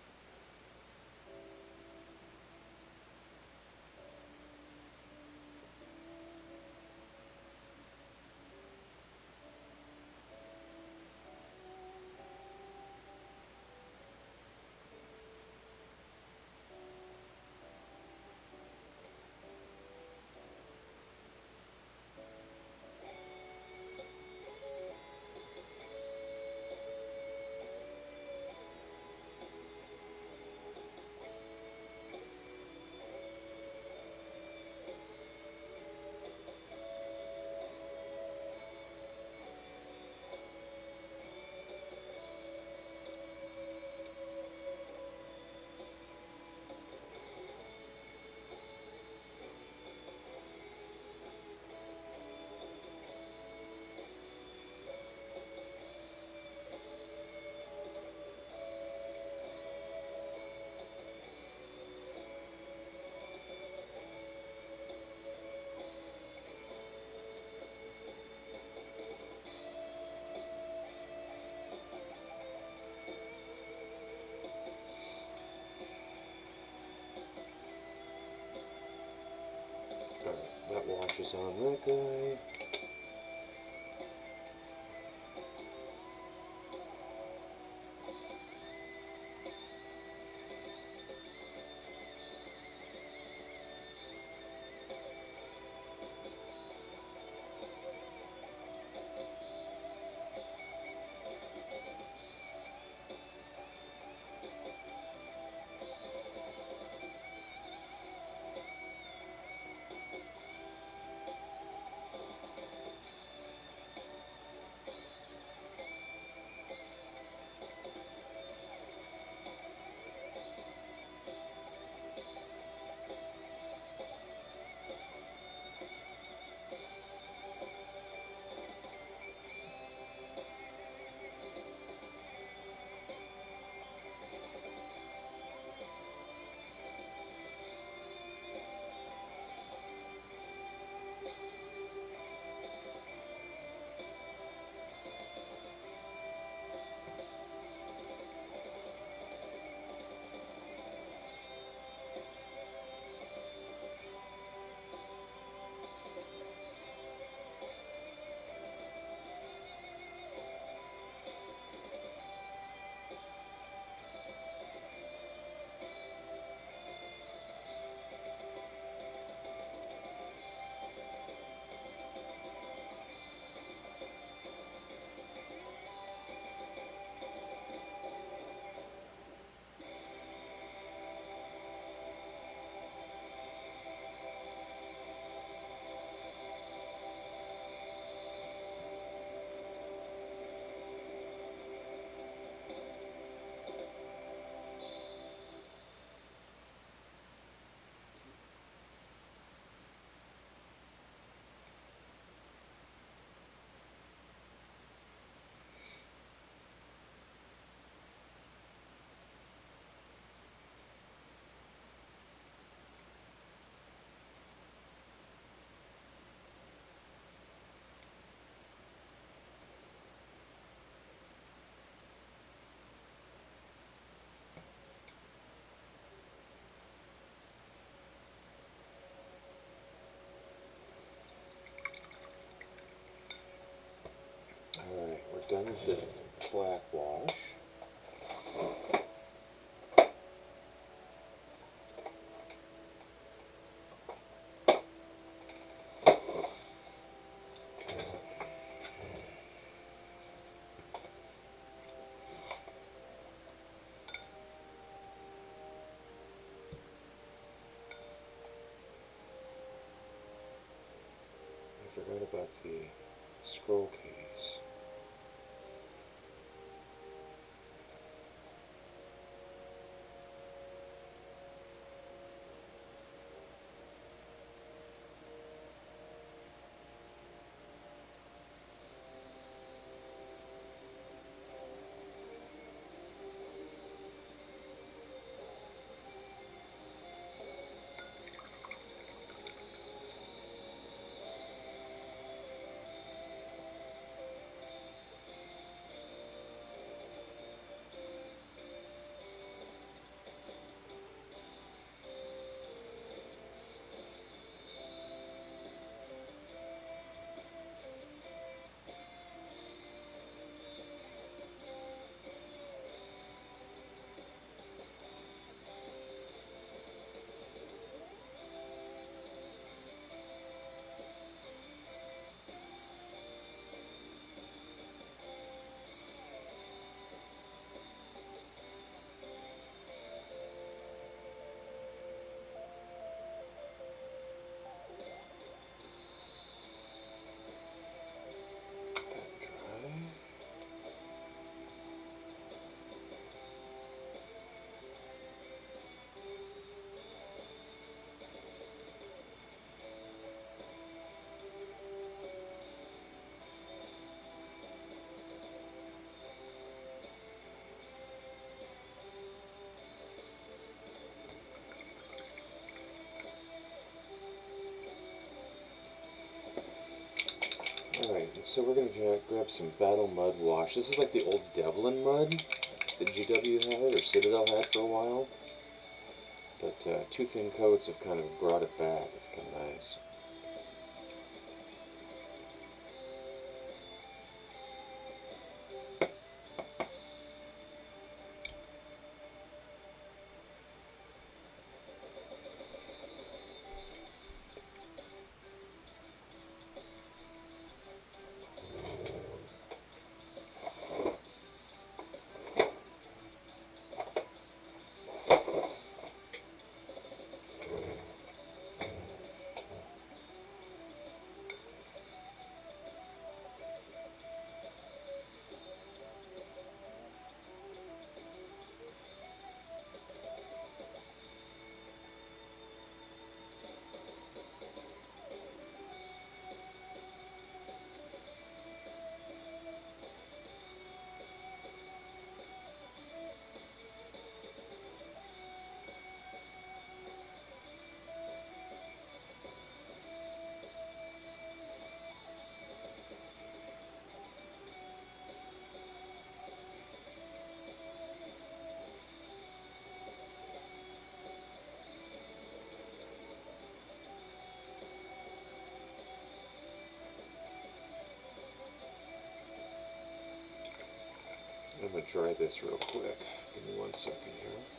Alright, that washes on that guy. black wash. I forgot about the scroll case. Alright, so we're going to grab some Battle Mud Wash. This is like the old Devlin mud that GW had, or Citadel had for a while. But two thin coats have kind of brought it back. It's kind of nice. I'm going to dry this real quick. Give me 1 second here.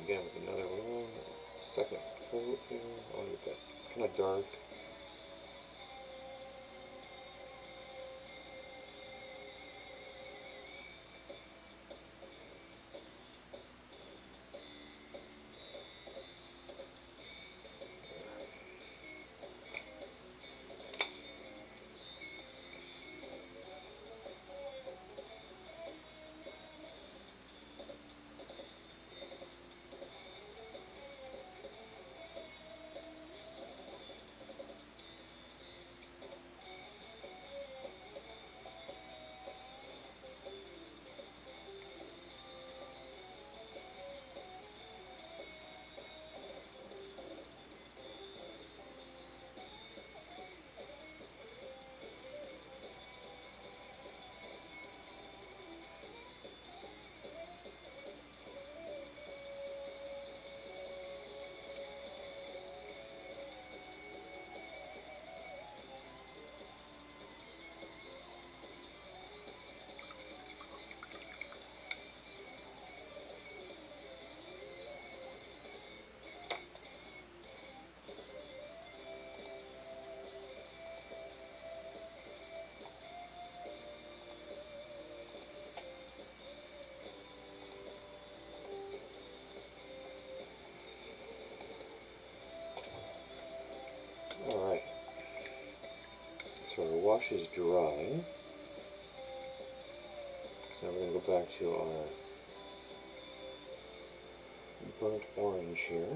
again with another one. Second coat here. I want to get that kind of dark. Alright, so our wash is dry. So we're going to go back to our burnt orange here.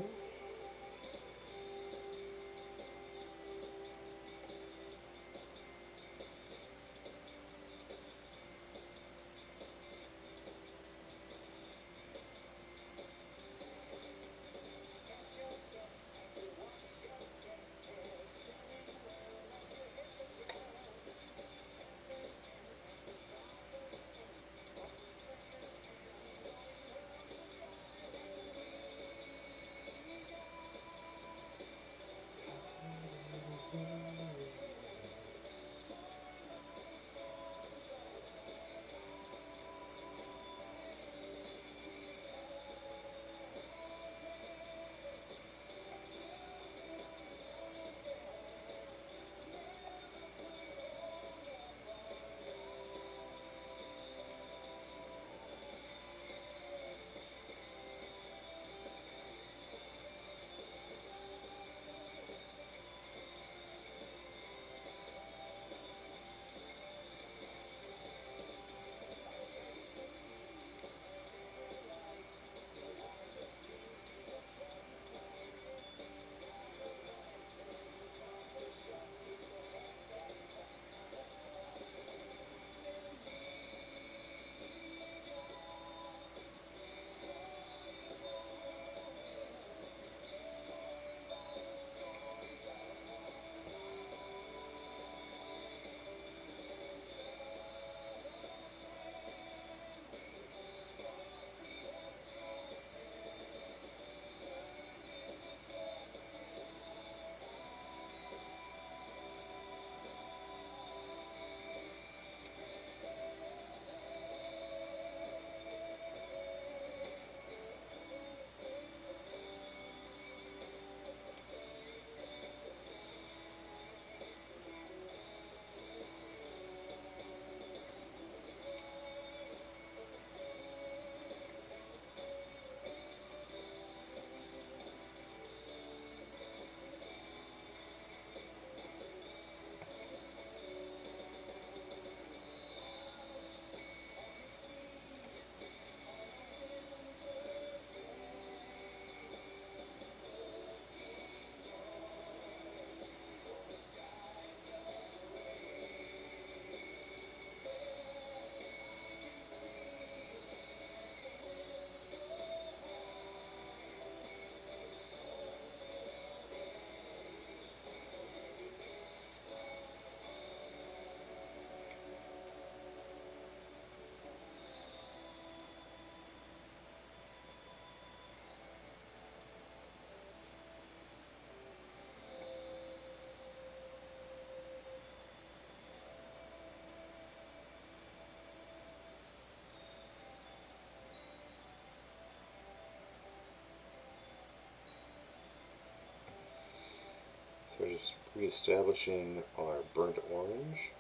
establishing our burnt orange.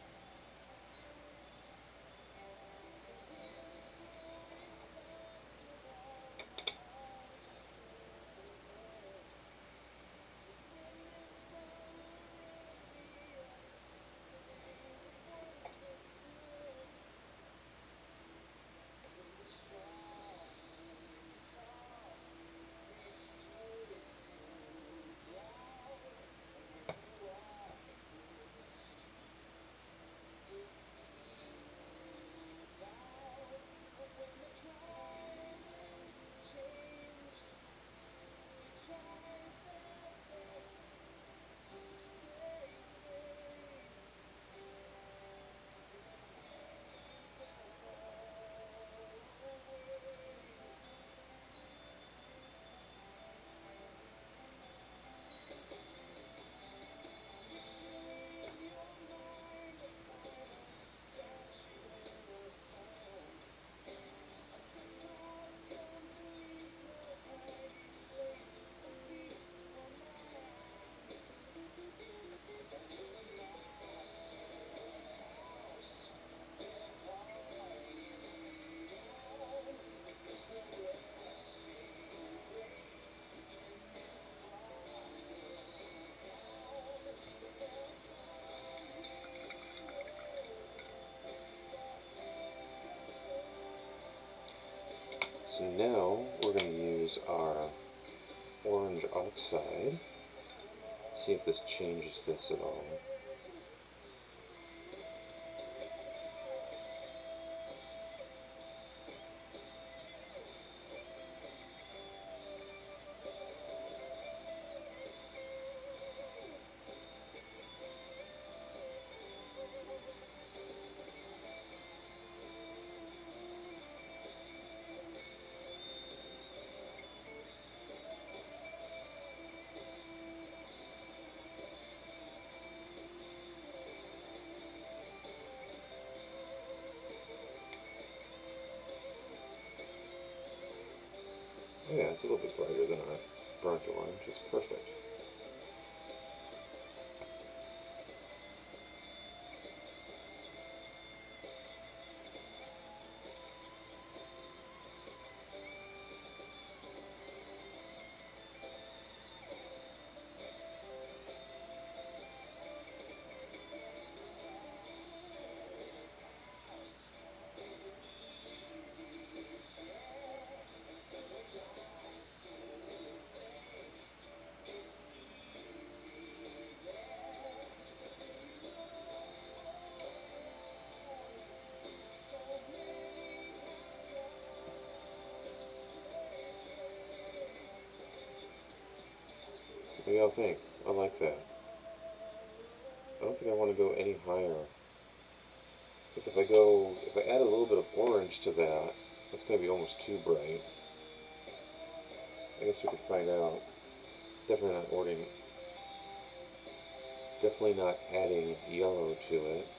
So now we're going to use our orange oxide, see if this changes this at all. Yeah, it's a little bit brighter than our burnt orange. It's perfect. What do y'all think? I like that. I don't think I want to go any higher. Because if I add a little bit of orange to that, that's going to be almost too bright. I guess we could find out. Definitely not adding yellow to it.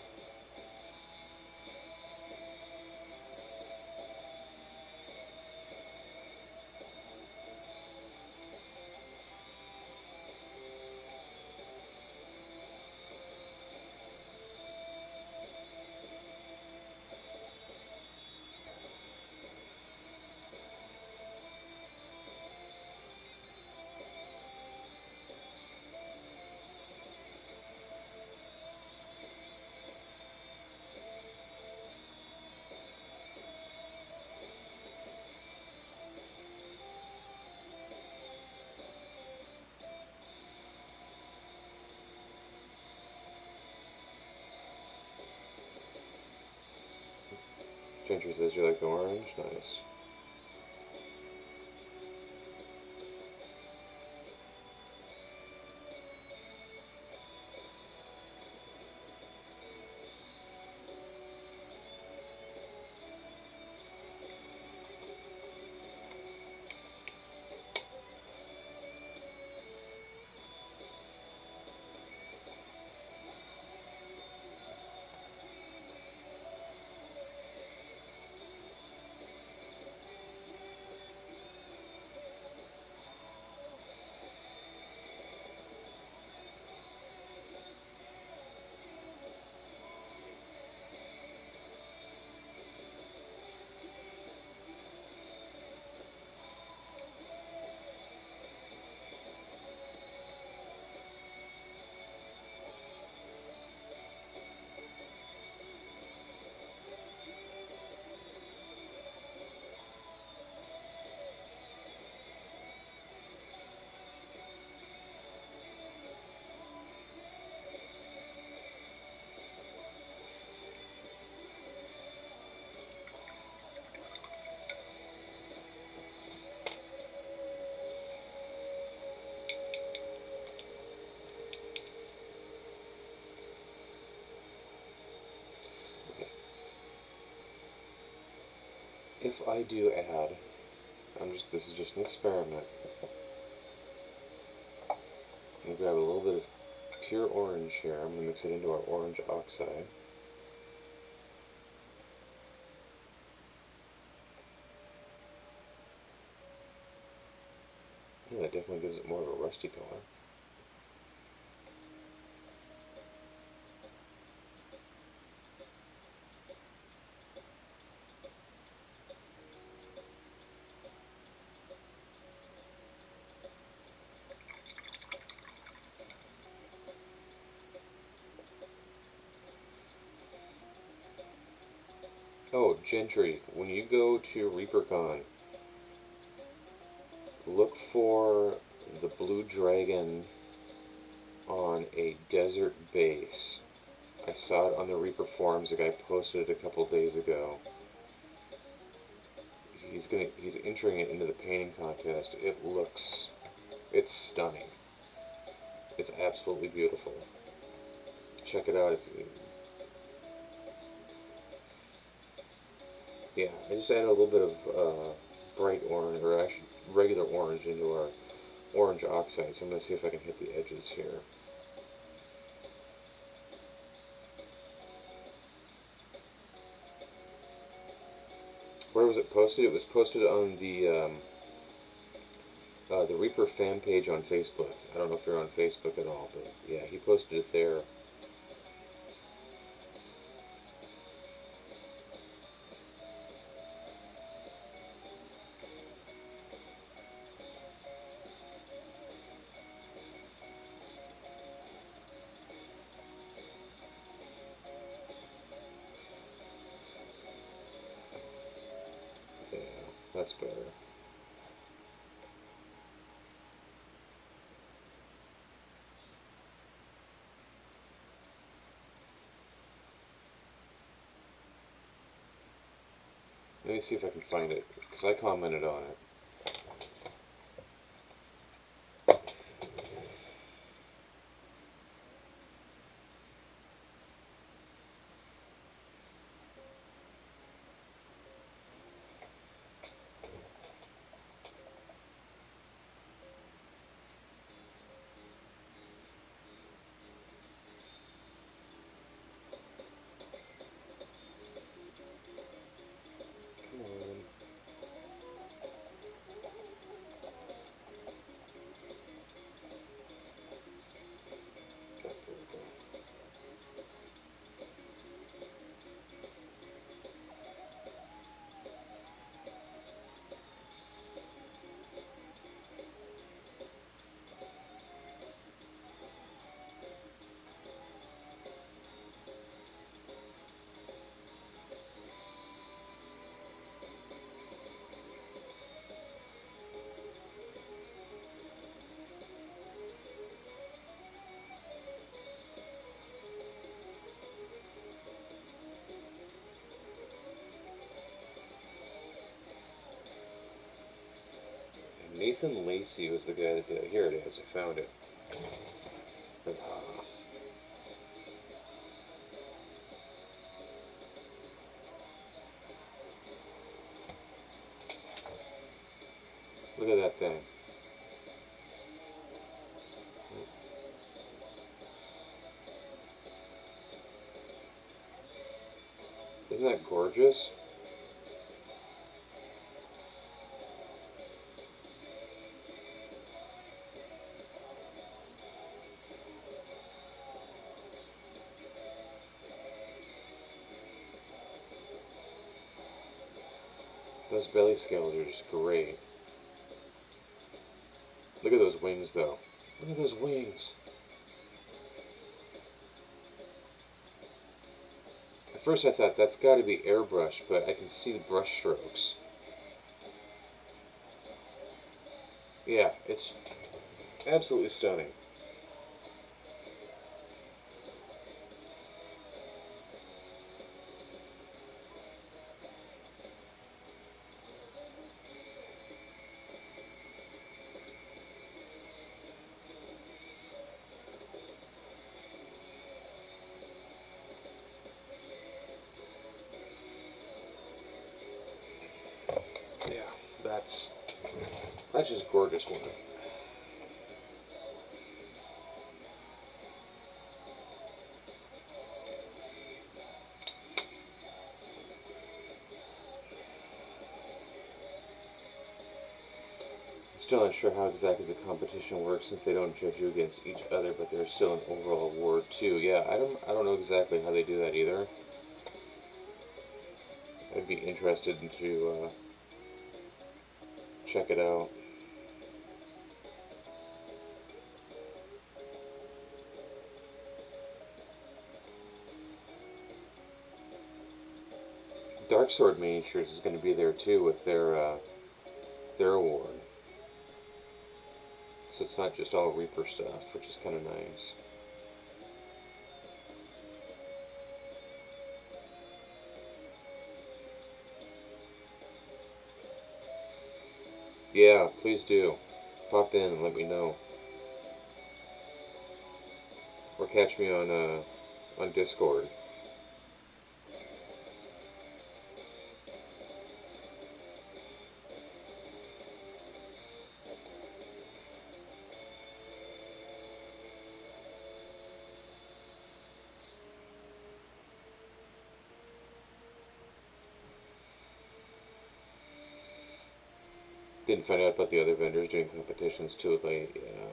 Ginger says you like the orange? Nice. if I do add, this is just an experiment. I'm going to grab a little bit of pure orange here. I'm going to mix it into our orange oxide. Yeah, that definitely gives it more of a rusty color. Oh, Gentry, when you go to ReaperCon, look for the Blue Dragon on a desert base. I saw it on the Reaper forums. A guy posted it a couple days ago. He's entering it into the painting contest. It's stunning. It's absolutely beautiful. Check it out if you. Yeah, I just added a little bit of bright orange, or actually regular orange, into our orange oxide. So I'm going to see if I can hit the edges here. Where was it posted? It was posted on the Reaper fan page on Facebook. I don't know if you're on Facebook at all, but yeah, he posted it there. Yeah, that's better. Let me see if I can find it, because I commented on it. Come on. There we go. Nathan Lacey was the guy that did it. Here it is. I found it. Look at that thing. Isn't that gorgeous? Those belly scales are just great. Look at those wings, though. Look at those wings. At first I thought that's got to be airbrush, but I can see the brush strokes. Yeah, it's absolutely stunning. That's just gorgeous one. Still not sure how exactly the competition works since they don't judge you against each other, but there's still an overall award too. Yeah, I don't know exactly how they do that either. I'd be interested to check it out. Dark Sword Miniatures is going to be there too with their award. So it's not just all Reaper stuff, which is kind of nice. Yeah, please do. Pop in and let me know. Or catch me on Discord. Didn't find out about the other vendors doing competitions too late. Yeah.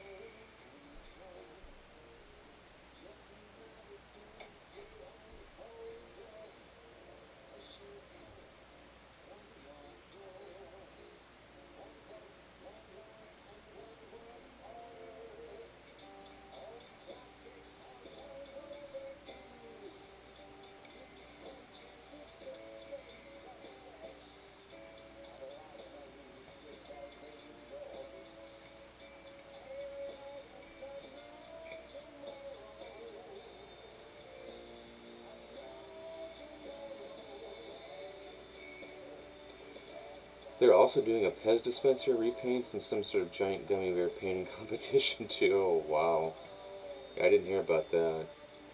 They're also doing a Pez dispenser repaints and some sort of giant gummy bear painting competition too. Oh wow. I didn't hear about that.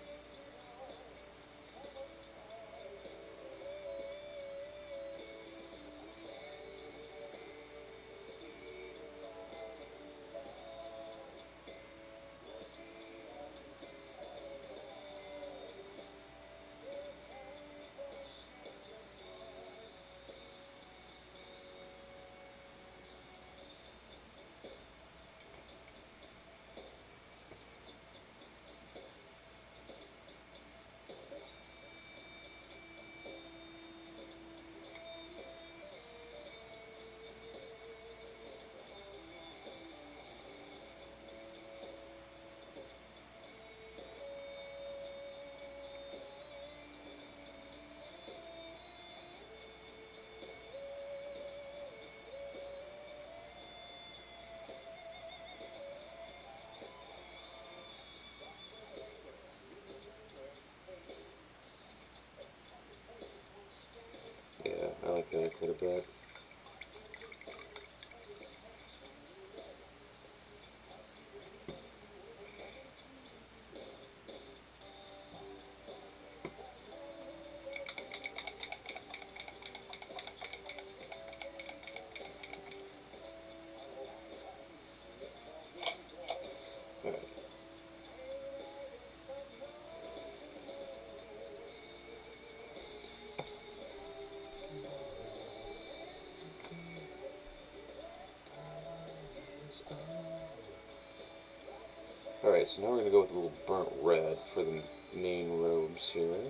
Yeah, I like that quite a bit. Alright. Alright, so now we're going to go with a little burnt red for the main robes here.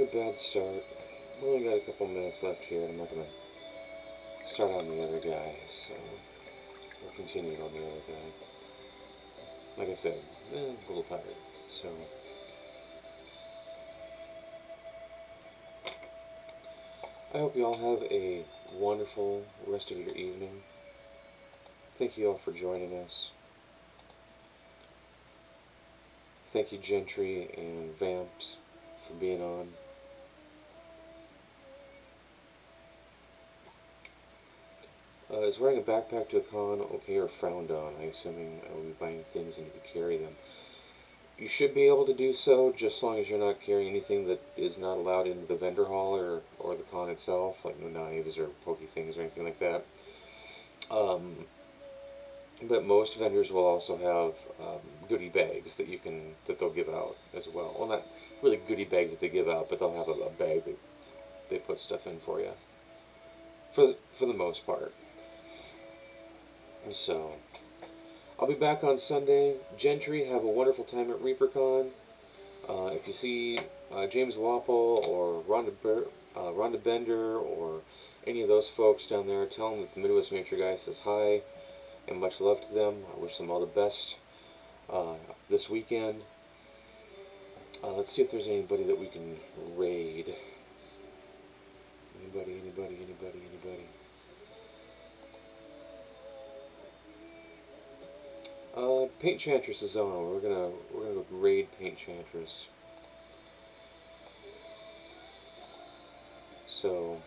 a bad start. We only got a couple minutes left here, and I'm not going to start on the other guy, so we'll continue on the other guy. Like I said, a little tired, so... I hope you all have a wonderful rest of your evening. Thank you all for joining us. Thank you, Gentry and Vamps, for being on. Is wearing a backpack to a con okay or frowned on? I'm assuming I will be buying things and you can carry them. You should be able to do so, just as long as you're not carrying anything that is not allowed into the vendor hall or the con itself, like no knives or pokey things or anything like that. But most vendors will also have goodie bags that they'll give out as well. Well, not really goodie bags that they give out, but they'll have a bag that they put stuff in for you. For the most part. So, I'll be back on Sunday. Gentry, have a wonderful time at ReaperCon. If you see James Wapple or Rhonda Bender or any of those folks down there, tell them that the Midwest Miniature Guy says hi and much love to them. I wish them all the best this weekend. Let's see if there's anybody that we can raid. Anybody? Paint Chantress is on. We're gonna go raid Paint Chantress. So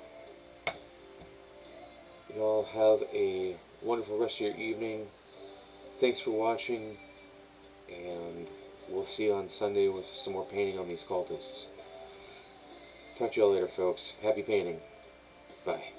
y'all have a wonderful rest of your evening. Thanks for watching, and we'll see you on Sunday with some more painting on these cultists. Talk to y'all later, folks. Happy painting. Bye.